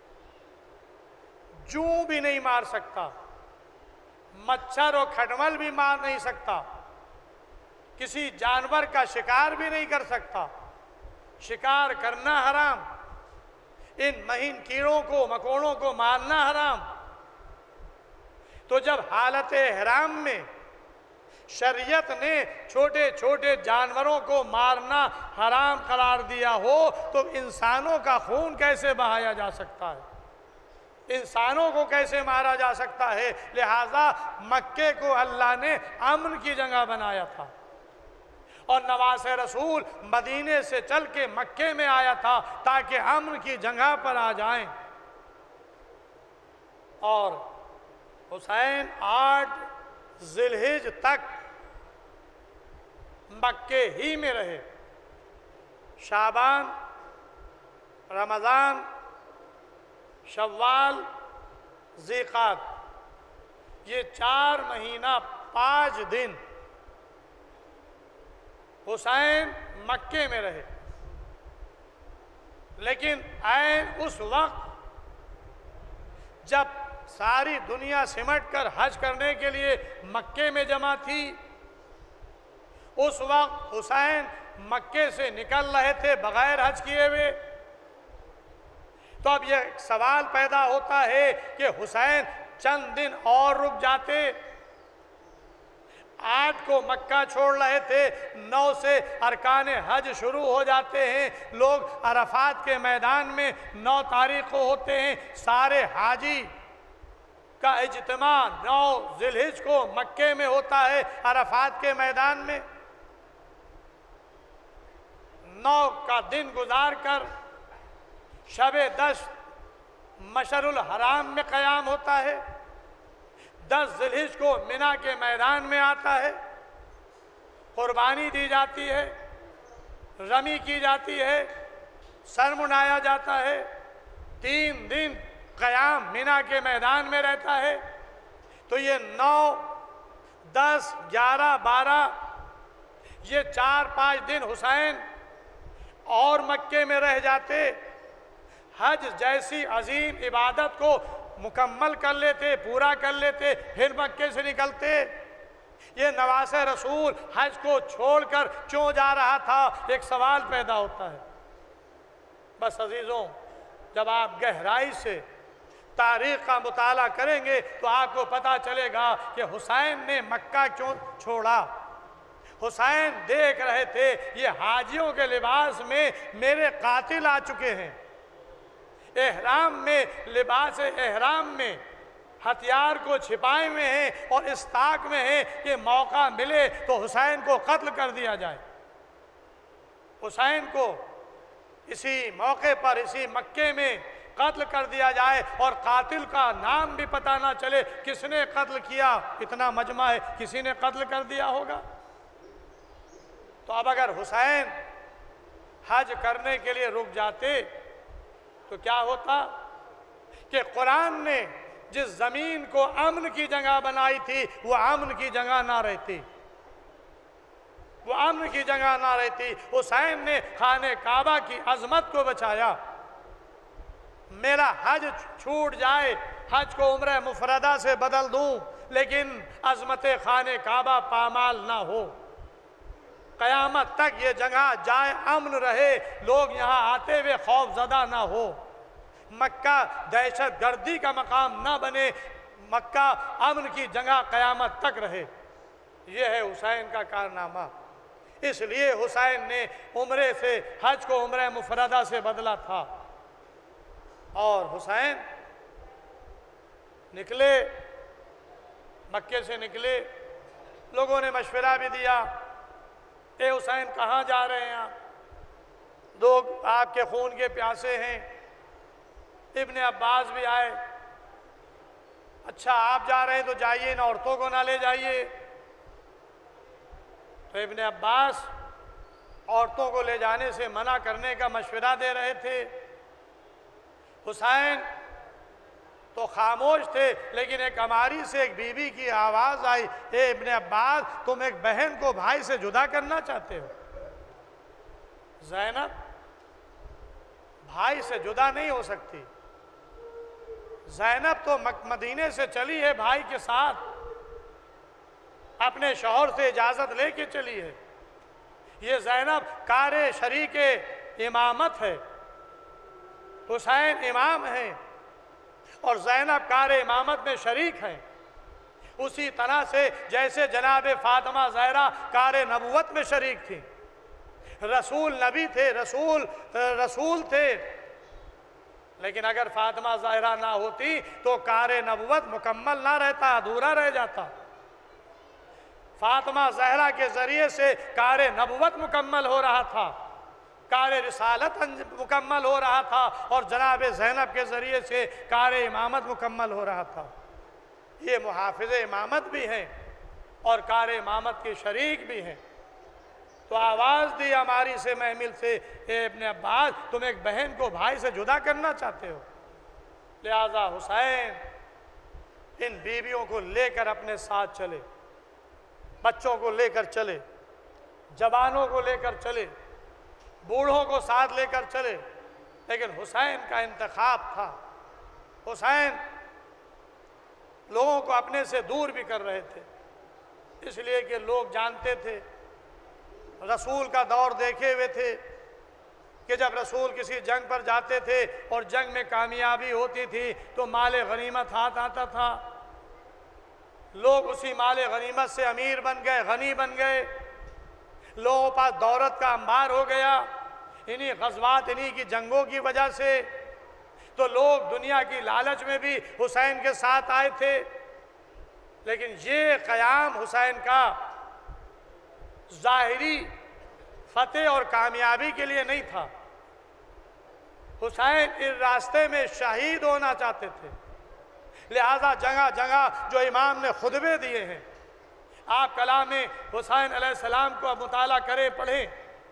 جوں بھی نہیں مار سکتا, مچھر و کھٹمل بھی مار نہیں سکتا, کسی جانور کا شکار بھی نہیں کر سکتا, شکار کرنا حرام, ان مہین کیڑوں کو مکوڑوں کو مارنا حرام. تو جب حالت احرام میں شریعت نے چھوٹے چھوٹے جانوروں کو مارنا حرام قرار دیا ہو تو انسانوں کا خون کیسے بہایا جا سکتا ہے, انسانوں کو کیسے مارا جا سکتا ہے. لہٰذا مکے کو اللہ نے امن کی جگہ بنایا تھا, اور نواز رسول مدینے سے چل کے مکے میں آیا تھا تاکہ امن کی جگہ پر آ جائیں. اور حسین 8 ذی الحجہ تک مکے ہی میں رہے. شعبان, رمضان, شوال, ذی القعدہ, یہ 4 مہینہ 5 دن حسین مکے میں رہے. لیکن عین اس وقت جب ساری دنیا سمٹ کر حج کرنے کے لیے مکے میں جمع تھی, اس وقت حسین مکے سے نکل رہے تھے بغیر حج کیے ہوئے. تو اب یہ سوال پیدا ہوتا ہے کہ حسین چند دن اور رک جاتے. 8 کو مکہ چھوڑ رہے تھے, 9 سے ارکان حج شروع ہو جاتے ہیں. لوگ عرفات کے میدان میں 9 تاریخ کو ہوتے ہیں. سارے حاجی کا اجتماع 9 ذی الحجہ کو مکے میں ہوتا ہے, عرفات کے میدان میں. 9 کا دن گزار کر شب 10 مشعر الحرام میں قیام ہوتا ہے. 10 ذی الحجہ کو منی کے میدان میں آتا ہے, قربانی دی جاتی ہے, رمی کی جاتی ہے, سر منڈایا جاتا ہے, 3 दिन क़याम मिना के मैदान में रहता है। तो ये 9, 10, 11, 12 ये 4-5 दिन हुसैन और मक्के में रह जाते, हज जैसी अजीम इबादत को मुकम्मल कर लेते, पूरा कर लेते, फिर मक्के से निकलते। ये नवासे रसूल हज को छोड़कर क्यों जा रहा था, एक सवाल पैदा होता है। बस अजीज़ों, जब आप गहराई से तारीख़ का मुताला करेंगे तो आपको पता चलेगा कि हुसैन ने मक्का क्यों छोड़ा। हुसैन देख रहे थे ये हाजियों के लिबास में मेरे कातिल आ चुके हैं, एहराम में, लिबास एहराम में, हथियार को छिपाए में हैं और इस ताक में है कि मौका मिले तो हुसैन को कत्ल कर दिया जाए। हुसैन को इसी मौके पर, इसी मक्के में कत्ल कर दिया जाए और कातिल का नाम भी पता ना चले किसने कत्ल किया। इतना मजमा है, किसी ने कत्ल कर दिया होगा। तो अब अगर हुसैन हज करने के लिए रुक जाते तो क्या होता कि कुरान ने जिस ज़मीन को अमन की जगह बनाई थी वो अमन की जगह ना रहती, वो अमन की जगह ना रहती। हुसैन ने खाने काबा की अजमत को बचाया। मेरा हज छूट जाए, हज को उम्रे मुफरदा से बदल दूं, लेकिन अजमत खाने काबा पामाल ना हो, क़यामत तक ये जगह जाए अमन रहे, लोग यहाँ आते हुए खौफज़दा ना हो, मक्का दहशत गर्दी का मकाम ना बने, मक्का अमन की जगह क़यामत तक रहे। ये है हुसैन का कारनामा। इसलिए हुसैन ने उम्रे से, हज को उम्रे मुफरदा से बदला था। और हुसैन निकले, मक्के से निकले, लोगों ने मशवरा भी दिया, ए हुसैन कहाँ जा रहे हैं आप, लोग आपके खून के प्यासे हैं। इब्ने अब्बास भी आए, अच्छा आप जा रहे हैं तो जाइए, ना औरतों को ना ले जाइए। तो इब्ने अब्बास औरतों को ले जाने से मना करने का मशवरा दे रहे थे। हुसैन तो खामोश थे, लेकिन एक अमारी से एक बीवी की आवाज़ आई, ए इब्ने अब्बास, तुम एक बहन को भाई से जुदा करना चाहते हो। ज़ैनब भाई से जुदा नहीं हो सकती। ज़ैनब तो मदीने से चली है भाई के साथ, अपने शौहर से इजाज़त लेके चली है। ये ज़ैनब कारे शरीके इमामत है, हुसैन इमाम हैं और ज़ैनब कार इमामत में शरीक हैं। उसी तरह से जैसे जनाब फ़ातिमा ज़हरा कार नबुवत में शरीक थी, रसूल नबी थे, रसूल थे, लेकिन अगर फ़ातिमा ज़हरा ना होती तो कार नबुवत मुकम्मल ना रहता, अधूरा रह जाता। फ़ातिमा ज़हरा के ज़रिए से कार नबुवत मुकम्मल हो रहा था, कार रिसालत मुकम्मल हो रहा था और जनाब ज़ैनब के ज़रिए से कार इमामत मुकम्मल हो रहा था। ये मुहाफ़िज़ इमामत भी हैं और कार इमामत के शरीक भी हैं। तो आवाज़ दी हमारी से महमिल से, ए इब्ने अब्बास, तुम एक बहन को भाई से जुदा करना चाहते हो। लिहाजा हुसैन इन बीवियों को लेकर अपने साथ चले, बच्चों को लेकर चले, जवानों को लेकर चले, बूढ़ों को साथ लेकर चले। लेकिन हुसैन का इंतखाब था। हुसैन लोगों को अपने से दूर भी कर रहे थे, इसलिए कि लोग जानते थे, रसूल का दौर देखे हुए थे कि जब रसूल किसी जंग पर जाते थे और जंग में कामयाबी होती थी तो माल गनीमत हाथ आता था। लोग उसी माल गनीमत से अमीर बन गए, गनी बन गए, लोगों के पास दौलत का अंबार हो गया इन्हीं ग़ज़वात, इन्हीं की जंगों की वजह से। तो लोग दुनिया की लालच में भी हुसैन के साथ आए थे, लेकिन ये क़याम हुसैन का ज़ाहिरी फ़तेह और कामयाबी के लिए नहीं था। हुसैन इस रास्ते में शहीद होना चाहते थे। लिहाजा जगह जगह जो इमाम ने खुतबे दिए हैं, आप कलाम हुसैन अलैहिस्सलाम को मुताला करें, पढ़ें,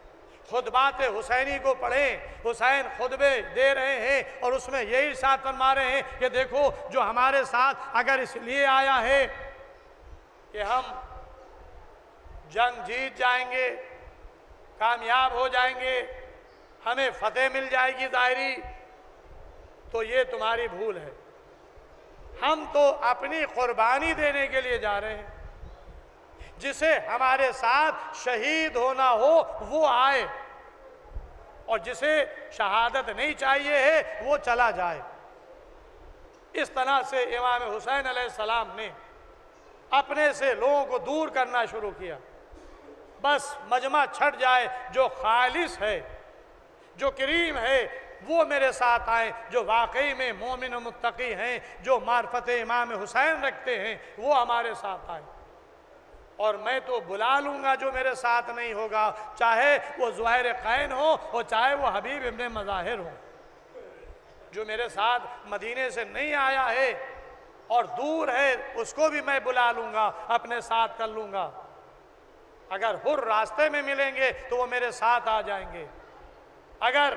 خطبات حسینی کو پڑھیں، حسین خطبے دے رہے ہیں اور اس میں یہی ارشاد فرما رہے ہیں کہ دیکھو جو ہمارے ساتھ اگر اس لیے آیا ہے کہ ہم جنگ جیت جائیں گے، کامیاب ہو جائیں گے، ہمیں فتح مل جائے گی ظاہری، تو یہ تمہاری بھول ہے۔ ہم تو اپنی قربانی دینے کے لیے جا رہے ہیں، جسے ہمارے ساتھ شہید ہونا ہو وہ آئے، اور جسے شہادت نہیں چاہیے ہے وہ چلا جائے۔ اس طرح سے امام حسین علیہ السلام نے اپنے سے لوگوں کو دور کرنا شروع کیا۔ بس مجمع چھٹ جائے، جو خالص ہے، جو کریم ہے، وہ میرے ساتھ آئیں، جو واقعی میں مومن و متقی ہیں، جو معرفت امام حسین رکھتے ہیں، وہ ہمارے ساتھ آئیں۔ اور میں تو بلا لوں گا جو میرے ساتھ نہیں ہوگا، چاہے وہ زہیر قین ہو اور چاہے وہ حبیب ابن مظاہر ہو۔ جو میرے ساتھ مدینے سے نہیں آیا ہے اور دور ہے، اس کو بھی میں بلا لوں گا، اپنے ساتھ کر لوں گا۔ اگر حر راستے میں ملیں گے تو وہ میرے ساتھ آ جائیں گے، اگر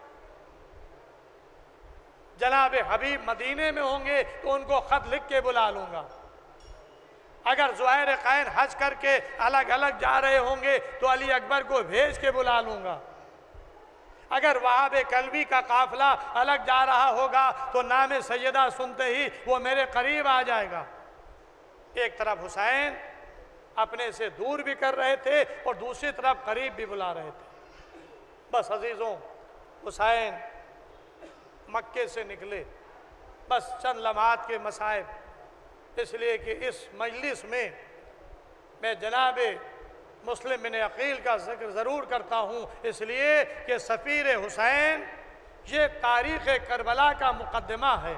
جناب حبیب مدینے میں ہوں گے تو ان کو خط لکھ کے بلا لوں گا، اگر زہیر قین حج کر کے الگ الگ جا رہے ہوں گے تو علی اکبر کو بھیج کے بلا لوں گا، اگر وہاب کلبی کا قافلہ الگ جا رہا ہوگا تو نام سیدہ سنتے ہی وہ میرے قریب آ جائے گا۔ ایک طرف حسین اپنے سے دور بھی کر رہے تھے اور دوسری طرف قریب بھی بلا رہے تھے۔ بس عزیزوں، حسین مکے سے نکلے، بس چند لمحات کے مصائب، اس لیے کہ اس مجلس میں میں جناب مسلم بن عقیل کا ذکر ضرور کرتا ہوں، اس لیے کہ سفیر حسین یہ تاریخ کربلا کا مقدمہ ہے۔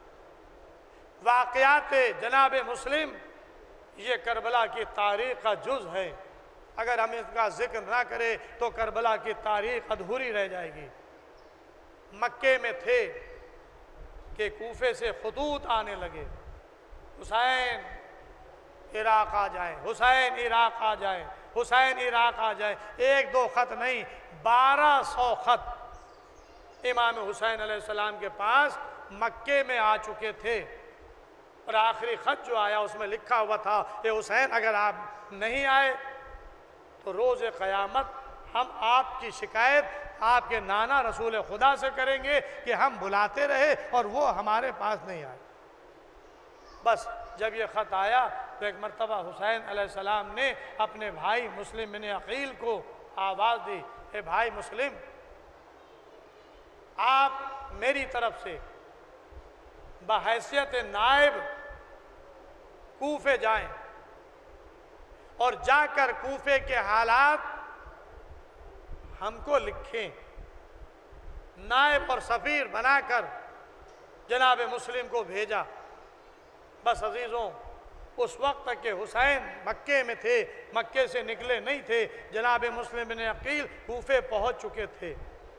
واقعات جناب مسلم یہ کربلا کی تاریخ کا جز ہے، اگر ہم اس کا ذکر نہ کریں تو کربلا کی تاریخ ادھوری رہ جائے گی۔ مکے میں تھے کہ کوفے سے خطوط آنے لگے، حسین عراق آ جائیں، حسین عراق آ جائیں، حسین عراق آ جائیں۔ ایک دو خط نہیں، 1200 خط امام حسین علیہ السلام کے پاس مکے میں آ چکے تھے، اور آخری خط جو آیا اس میں لکھا ہوا تھا کہ حسین اگر آپ نہیں آئے تو روز قیامت ہم آپ کی شکایت آپ کے نانا رسول خدا سے کریں گے کہ ہم بلاتے رہے اور وہ ہمارے پاس نہیں آئے۔ بس جب یہ خط آیا تو ایک مرتبہ حسین علیہ السلام نے اپنے بھائی مسلم بن عقیل کو آواز دی، اے بھائی مسلم، آپ میری طرف سے بحیثیت نائب کوفے جائیں اور جا کر کوفے کے حالات ہم کو لکھیں، نائب اور سفیر بنا کر جناب مسلم کو بھیجا۔ بس عزیزوں، اس وقت تک کہ حسین مکے میں تھے، مکے سے نکلے نہیں تھے، جناب مسلم بن عقیل کوفے پہنچ چکے تھے۔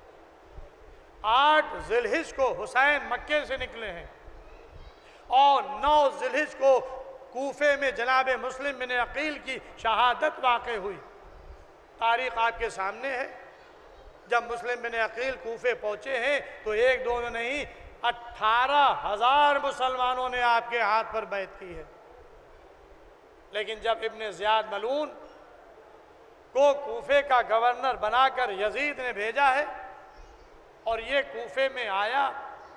8 ذی الحجہ کو حسین مکے سے نکلے ہیں اور 9 ذی الحجہ کو کوفے میں جناب مسلم بن عقیل کی شہادت واقع ہوئی۔ تاریخ آپ کے سامنے ہے، جب مسلم بن عقیل کوفے پہنچے ہیں تو ایک دو نہیں 18,000 مسلمانوں نے آپ کے ہاتھ پر بیعت کی ہے۔ لیکن جب ابن زیاد ملعون کو کوفے کا گورنر بنا کر یزید نے بھیجا ہے اور یہ کوفے میں آیا،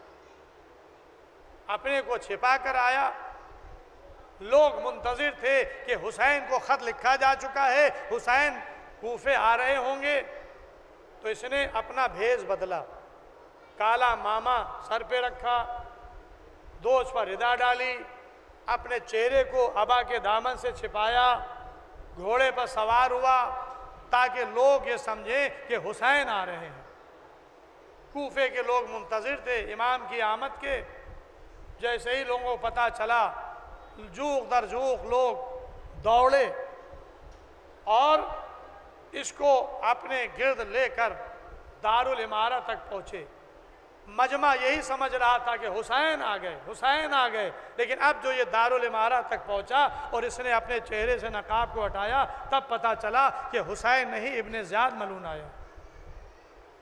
اپنے کو چھپا کر آیا، لوگ منتظر تھے کہ حسین کو خط لکھا جا چکا ہے، حسین کوفے آ رہے ہوں گے، تو اس نے اپنا بھیس بدلا، کالا ماما سر پہ رکھا، دوش پر ردا ڈالی، اپنے چہرے کو عبا کے دامن سے چھپایا، گھوڑے پر سوار ہوا تاکہ لوگ یہ سمجھیں کہ حسین آ رہے ہیں۔ کوفے کے لوگ منتظر تھے امام کی آمد کے۔ جیسے ہی لوگوں کو پتہ چلا، جوق در جوق لوگ دوڑے اور اس کو اپنے گرد لے کر دارالامارہ تک پہنچے۔ مجمع یہی سمجھ رہا تھا کہ حسین آ گئے، حسین آ گئے، لیکن اب جو یہ دارالامارہ تک پہنچا اور اس نے اپنے چہرے سے نقاب کو ہٹایا، تب پتہ چلا کہ حسین نہیں ابن زیاد ملعون آیا۔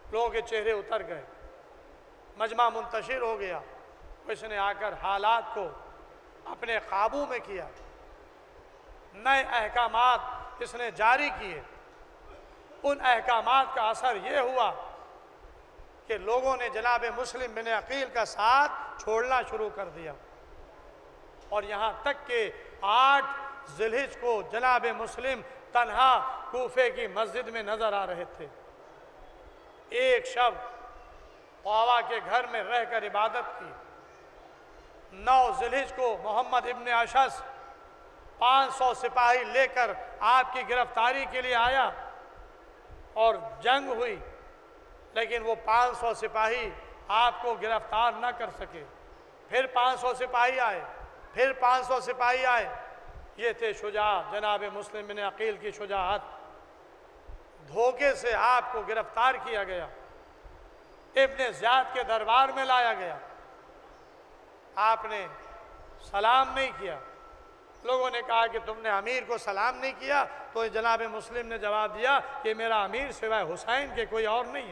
لوگوں کے چہرے اتر گئے، مجمع منتشر ہو گیا۔ اس نے آ کر حالات کو اپنے قابو میں کیا، نئے احکامات اس نے جاری کیے۔ ان احکامات کا اثر یہ ہوا کہ لوگوں نے جناب مسلم بن عقیل کا ساتھ چھوڑنا شروع کر دیا، اور یہاں تک کہ 8 ذی الحجہ کو جناب مسلم تنہا کوفے کی مسجد میں نظر آ رہے تھے۔ ایک شب طاوا کے گھر میں رہ کر عبادت کی۔ 9 ذی الحجہ کو محمد ابن اشعث 500 سپاہی لے کر آپ کی گرفتاری کے لیے آیا اور جنگ ہوئی، لیکن وہ 500 سپاہی آپ کو گرفتار نہ کر سکے۔ پھر 500 سپاہی آئے، پھر 500 سپاہی آئے۔ یہ تھے شجاع جناب مسلم بن عقیل کی شجاعت۔ دھوکے سے آپ کو گرفتار کیا گیا، ابن زیاد کے دربار میں لایا گیا۔ آپ نے سلام نہیں کیا۔ لوگوں نے کہا کہ تم نے امیر کو سلام نہیں کیا، تو جناب مسلم نے جواب دیا کہ میرا امیر سوائے حسین کے کوئی اور نہیں ہے۔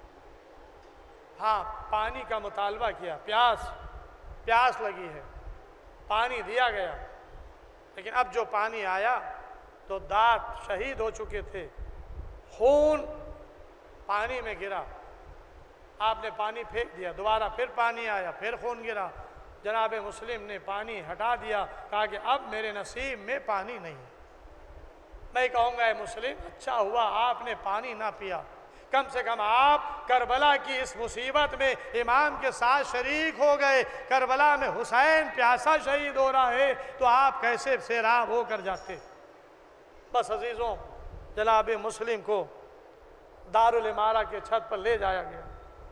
ہاں، پانی کا مطالبہ کیا، پیاس لگی ہے، پانی دیا گیا، لیکن اب جو پانی آیا تو دانت شہید ہو چکے تھے، خون پانی میں گرا۔ آپ نے پانی پھینک دیا، دوبارہ پھر پانی آیا، پھر خون گرا۔ جناب مسلم نے پانی ہٹا دیا، کہا کہ اب میرے نصیب میں پانی نہیں ہے۔ میں کہوں گا اے مسلم، اچھا ہوا آپ نے پانی نہ پیا، کم سے کم آپ کربلا کی اس مصیبت میں امام کے ساتھ شریک ہو گئے۔ کربلا میں حسین پیاسا شہید ہو رہا ہے تو آپ کیسے سیراب ہو کر جاتے؟ بس عزیزوں، جناب مسلم کو دارالامارہ کے چھت پر لے جایا گیا۔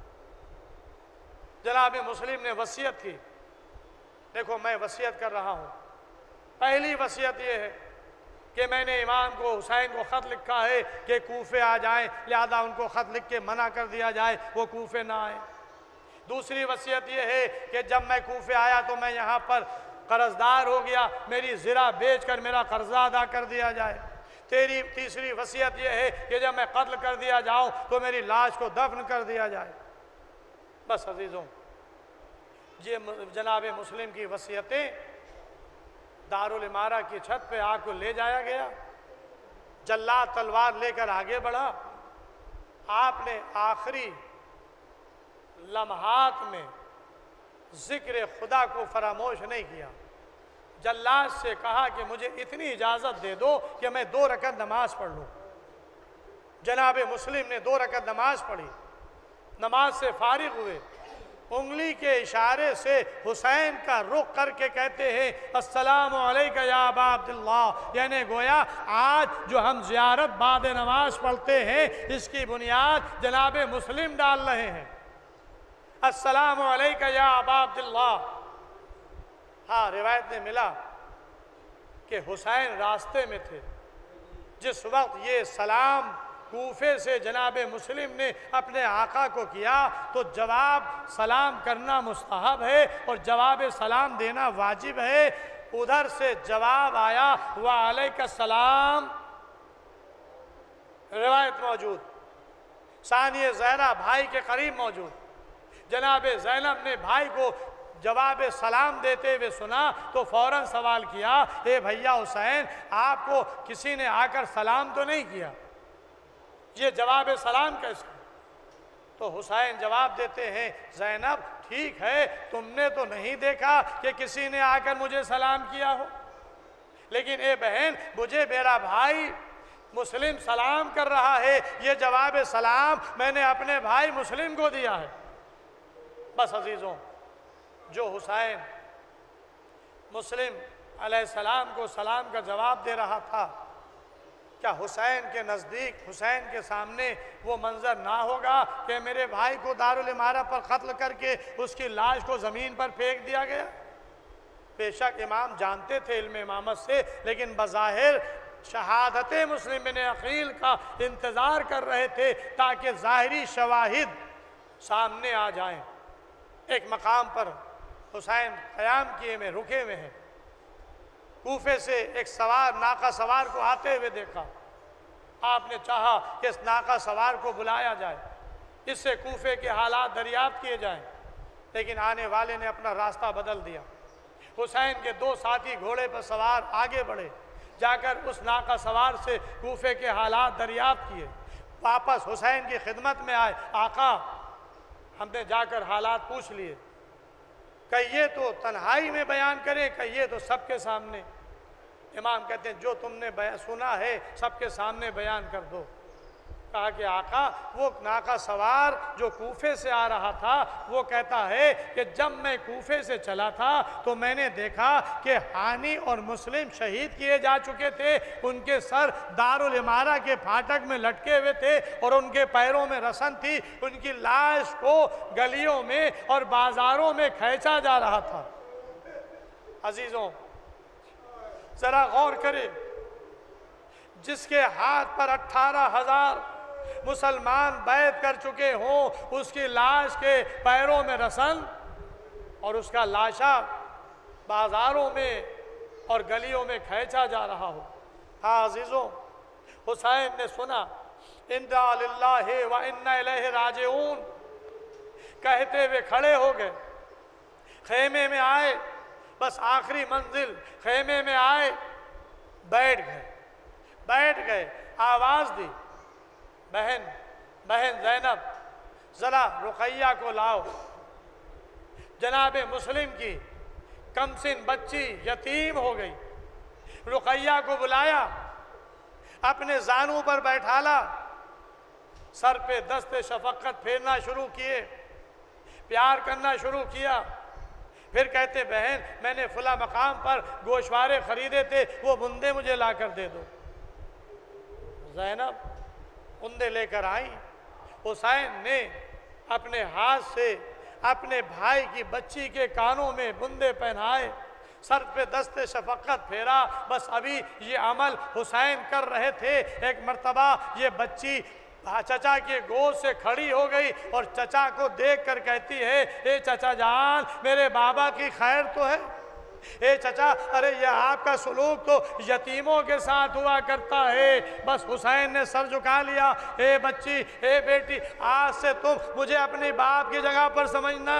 جناب مسلم نے وصیت کی، دیکھو میں وصیت کر رہا ہوں۔ پہلی وصیت یہ ہے کہ میں نے امام کو، حسین کو خط لکھا ہے کہ کوفے آ جائیں، لہذا ان کو خط لکھ کے منع کر دیا جائے، وہ کوفے نہ آئیں۔ دوسری وصیت یہ ہے کہ جب میں کوفے آیا تو میں یہاں پر قرض دار ہو گیا، میری زرہ بیچ کر میرا قرضہ ادا کر دیا جائے۔ تیسری وصیت یہ ہے کہ جب میں قتل کر دیا جاؤں تو میری لاش کو دفن کر دیا جائے۔ بس عزیزوں، یہ جناب مسلم کی وصیتیں، دارالامارہ کی چھت پہ آپ کو لے جایا گیا۔ جلاد تلوار لے کر آگے بڑھا۔ آپ نے آخری لمحات میں ذکر خدا کو فراموش نہیں کیا۔ جلاد سے کہا کہ مجھے اتنی اجازت دے دو کہ میں 2 رکعت نماز پڑھ لوں۔ جناب مسلم نے 2 رکعت نماز پڑھی، نماز سے فارغ ہوئے، انگلی کے اشارے سے حسین کا رخ کر کے کہتے ہیں السلام علیکہ یا ابا عبداللہ، یعنی گویا آج جو ہم زیارت بعد نماز پڑھتے ہیں اس کی بنیاد جناب مسلم ڈال رہے ہیں۔ السلام علیکہ یا ابا عبداللہ۔ ہاں، روایت میں ملا کہ حسین راستے میں تھے جس وقت یہ سلام کوفے سے جناب مسلم نے اپنے آقا کو کیا، تو جواب سلام کرنا مستحب ہے اور جواب سلام دینا واجب ہے۔ ادھر سے جواب آیا وعلیک السلام، روایت موجود، ثانیہ زہرہ بھائی کے قریب موجود۔ جناب زینب نے بھائی کو جواب سلام دیتے ہوئے سنا تو فوراً سوال کیا، اے بھیا حسین، آپ کو کسی نے آ کر سلام تو نہیں کیا، یہ جواب سلام کیسے؟ تو حسین جواب دیتے ہیں زینب ٹھیک ہے، تم نے تو نہیں دیکھا کہ کسی نے آ کر مجھے سلام کیا ہو، لیکن اے بہن مجھے میرا بھائی مسلم سلام کر رہا ہے، یہ جواب سلام میں نے اپنے بھائی مسلم کو دیا ہے۔ بس عزیزوں، جو حسین مسلم علیہ السلام کو سلام کا جواب دے رہا تھا، کیا حسین کے نزدیک، حسین کے سامنے وہ منظر نہ ہوگا کہ میرے بھائی کو دارالامارہ پر قتل کر کے اس کی لاش کو زمین پر پھینک دیا گیا؟ بے شک امام جانتے تھے علم امامت سے، لیکن بظاہر شہادت مسلم بن عقیل کا انتظار کر رہے تھے تاکہ ظاہری شواہد سامنے آ جائیں۔ ایک مقام پر حسین قیام کیے میں رکے ہوئے ہیں، کوفے سے ایک سوار ناقہ سوار کو آتے ہوئے دیکھا۔ آپ نے چاہا کہ اس ناقہ سوار کو بلایا جائے، اس سے کوفے کے حالات دریافت کیے جائیں، لیکن آنے والے نے اپنا راستہ بدل دیا۔ حسین کے 2 ساتھی گھوڑے پر سوار آگے بڑھے، جا کر اس ناقہ سوار سے کوفے کے حالات دریافت کیے، واپس حسین کی خدمت میں آئے، آقا ہم نے جا کر حالات پوچھ لیے، کہیے تو تنہائی میں بیان کریں، کہیے تو سب کے سامنے۔ امام کہتے ہیں جو تم نے سنا ہے سب کے سامنے بیان کر دو۔ کہا کہ آقا وہ ناقہ سوار جو کوفے سے آ رہا تھا وہ کہتا ہے کہ جب میں کوفے سے چلا تھا تو میں نے دیکھا کہ ہانی اور مسلم شہید کیے جا چکے تھے، ان کے سر دارالامارہ کے پھاٹک میں لٹکے ہوئے تھے اور ان کے پیروں میں رسن تھی، ان کی لاش کو گلیوں میں اور بازاروں میں کھینچا جا رہا تھا۔ عزیزوں ذرا غور کریں، جس کے ہاتھ پر 18,000 مسلمان بیعت کر چکے ہوں، اس کی لاش کے پیروں میں رسن اور اس کا لاشا بازاروں میں اور گلیوں میں کھینچا جا رہا ہو۔ ہاں عزیزوں، حسین نے سنا انا للہ و انا الیہ راجعون کہتے ہوئے کھڑے ہو گئے، خیمے میں آئے، بس آخری منزل خیمے میں آئے، بیٹھ گئے، آواز دی، بہن زینب ذرا رقیہ کو لاؤ۔ جناب مسلم کی کم سن بچی یتیم ہو گئی، رقیہ کو بلایا، اپنے زانوں پر بیٹھالا، سر پہ دست شفقت پھیرنا شروع کیے، پیار کرنا شروع کیا۔ پھر کہتے بہن میں نے فلاں مقام پر گوشوارے خریدے تھے، وہ بندے مجھے لا کر دے دو۔ زینب بندے لے کر آئیں۔ حسین نے اپنے ہاتھ سے اپنے بھائی کی بچی کے کانوں میں بندے پہنائے، سر پہ دست شفقت پھیرا۔ بس ابھی یہ عمل حسین کر رہے تھے، ایک مرتبہ یہ بچی چچا کے گود سے کھڑی ہو گئی اور چچا کو دیکھ کر کہتی ہے اے چچا جان میرے بابا کی خیر تو ہے، اے چچا ارے یہ آپ کا سلوک تو یتیموں کے ساتھ ہوا کرتا ہے۔ بس حسین نے سر جھکا لیا، اے بچی اے بیٹی آج سے تم مجھے اپنے باپ کی جگہ پر سمجھنا۔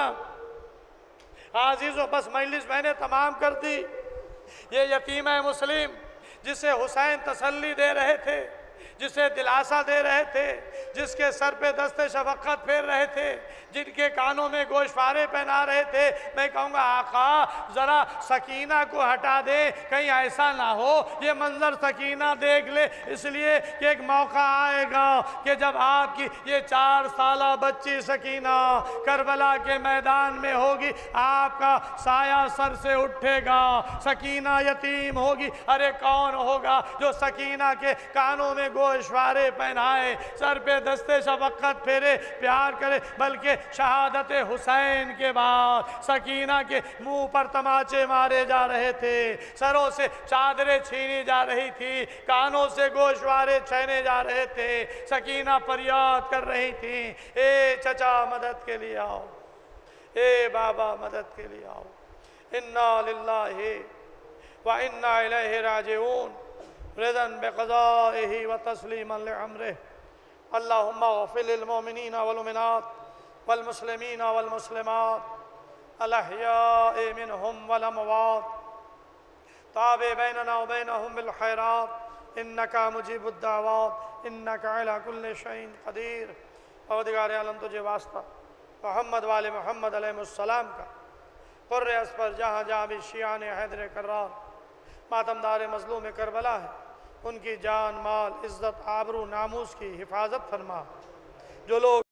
عزیزوں بس مجلس میں نے تمام کر دی۔ یہ یتیم مسلم جسے حسین تسلی دے رہے تھے، جسے دلاسا دے رہے تھے، جس کے سر پہ دست شفقت پھیر رہے تھے، جن کے کانوں میں گوشوارے پہنا رہے تھے، میں کہوں گا آقا ذرا سکینہ کو ہٹا دے، کہیں ایسا نہ ہو یہ منظر سکینہ دیکھ لے، اس لیے کہ ایک موقع آئے گا کہ جب آپ کی یہ 4 سالہ بچی سکینہ کربلا کے میدان میں ہوگی، آپ کا سایہ سر سے اٹھے گا، سکینہ یتیم ہوگی۔ ارے کون ہوگا جو سکینہ کے کانوں میں گوشوارے پہنائے، سر پہ دست شفقت پھیرے، پیار کرے؟ بلکہ شہادت حسین کے بعد سکینہ کے منہ پر تماچے مارے جا رہے تھے، سروں سے چادریں چھینی جا رہی تھی، کانوں سے گوشوارے چھینے جا رہے تھے، سکینہ فریاد کر رہی تھی اے چچا مدد کے لیے آؤ، اے بابا مدد کے لیے آؤ۔ انا للہ و انا الیہ راجعون رضا بقضائه وتسلیما لعمره۔ اللہم اغفر للمؤمنین والمؤمنات والمسلمین والمسلمات الاحیاء منهم والاموات، تابع بیننا وبینہم بالخیرات انکا مجیب الدعوات انکا علی کل شیء قدیر۔ پروردگار عالم تجھے واسطہ محمد وآل محمد علیہ السلام کا، قر اصفر جہاں جہاں بھی شیعان حیدر کرار ماتمدار مظلوم کربلا ہے، ان کی جان مال عزت آبرو ناموس کی حفاظت فرما۔ جو لوگ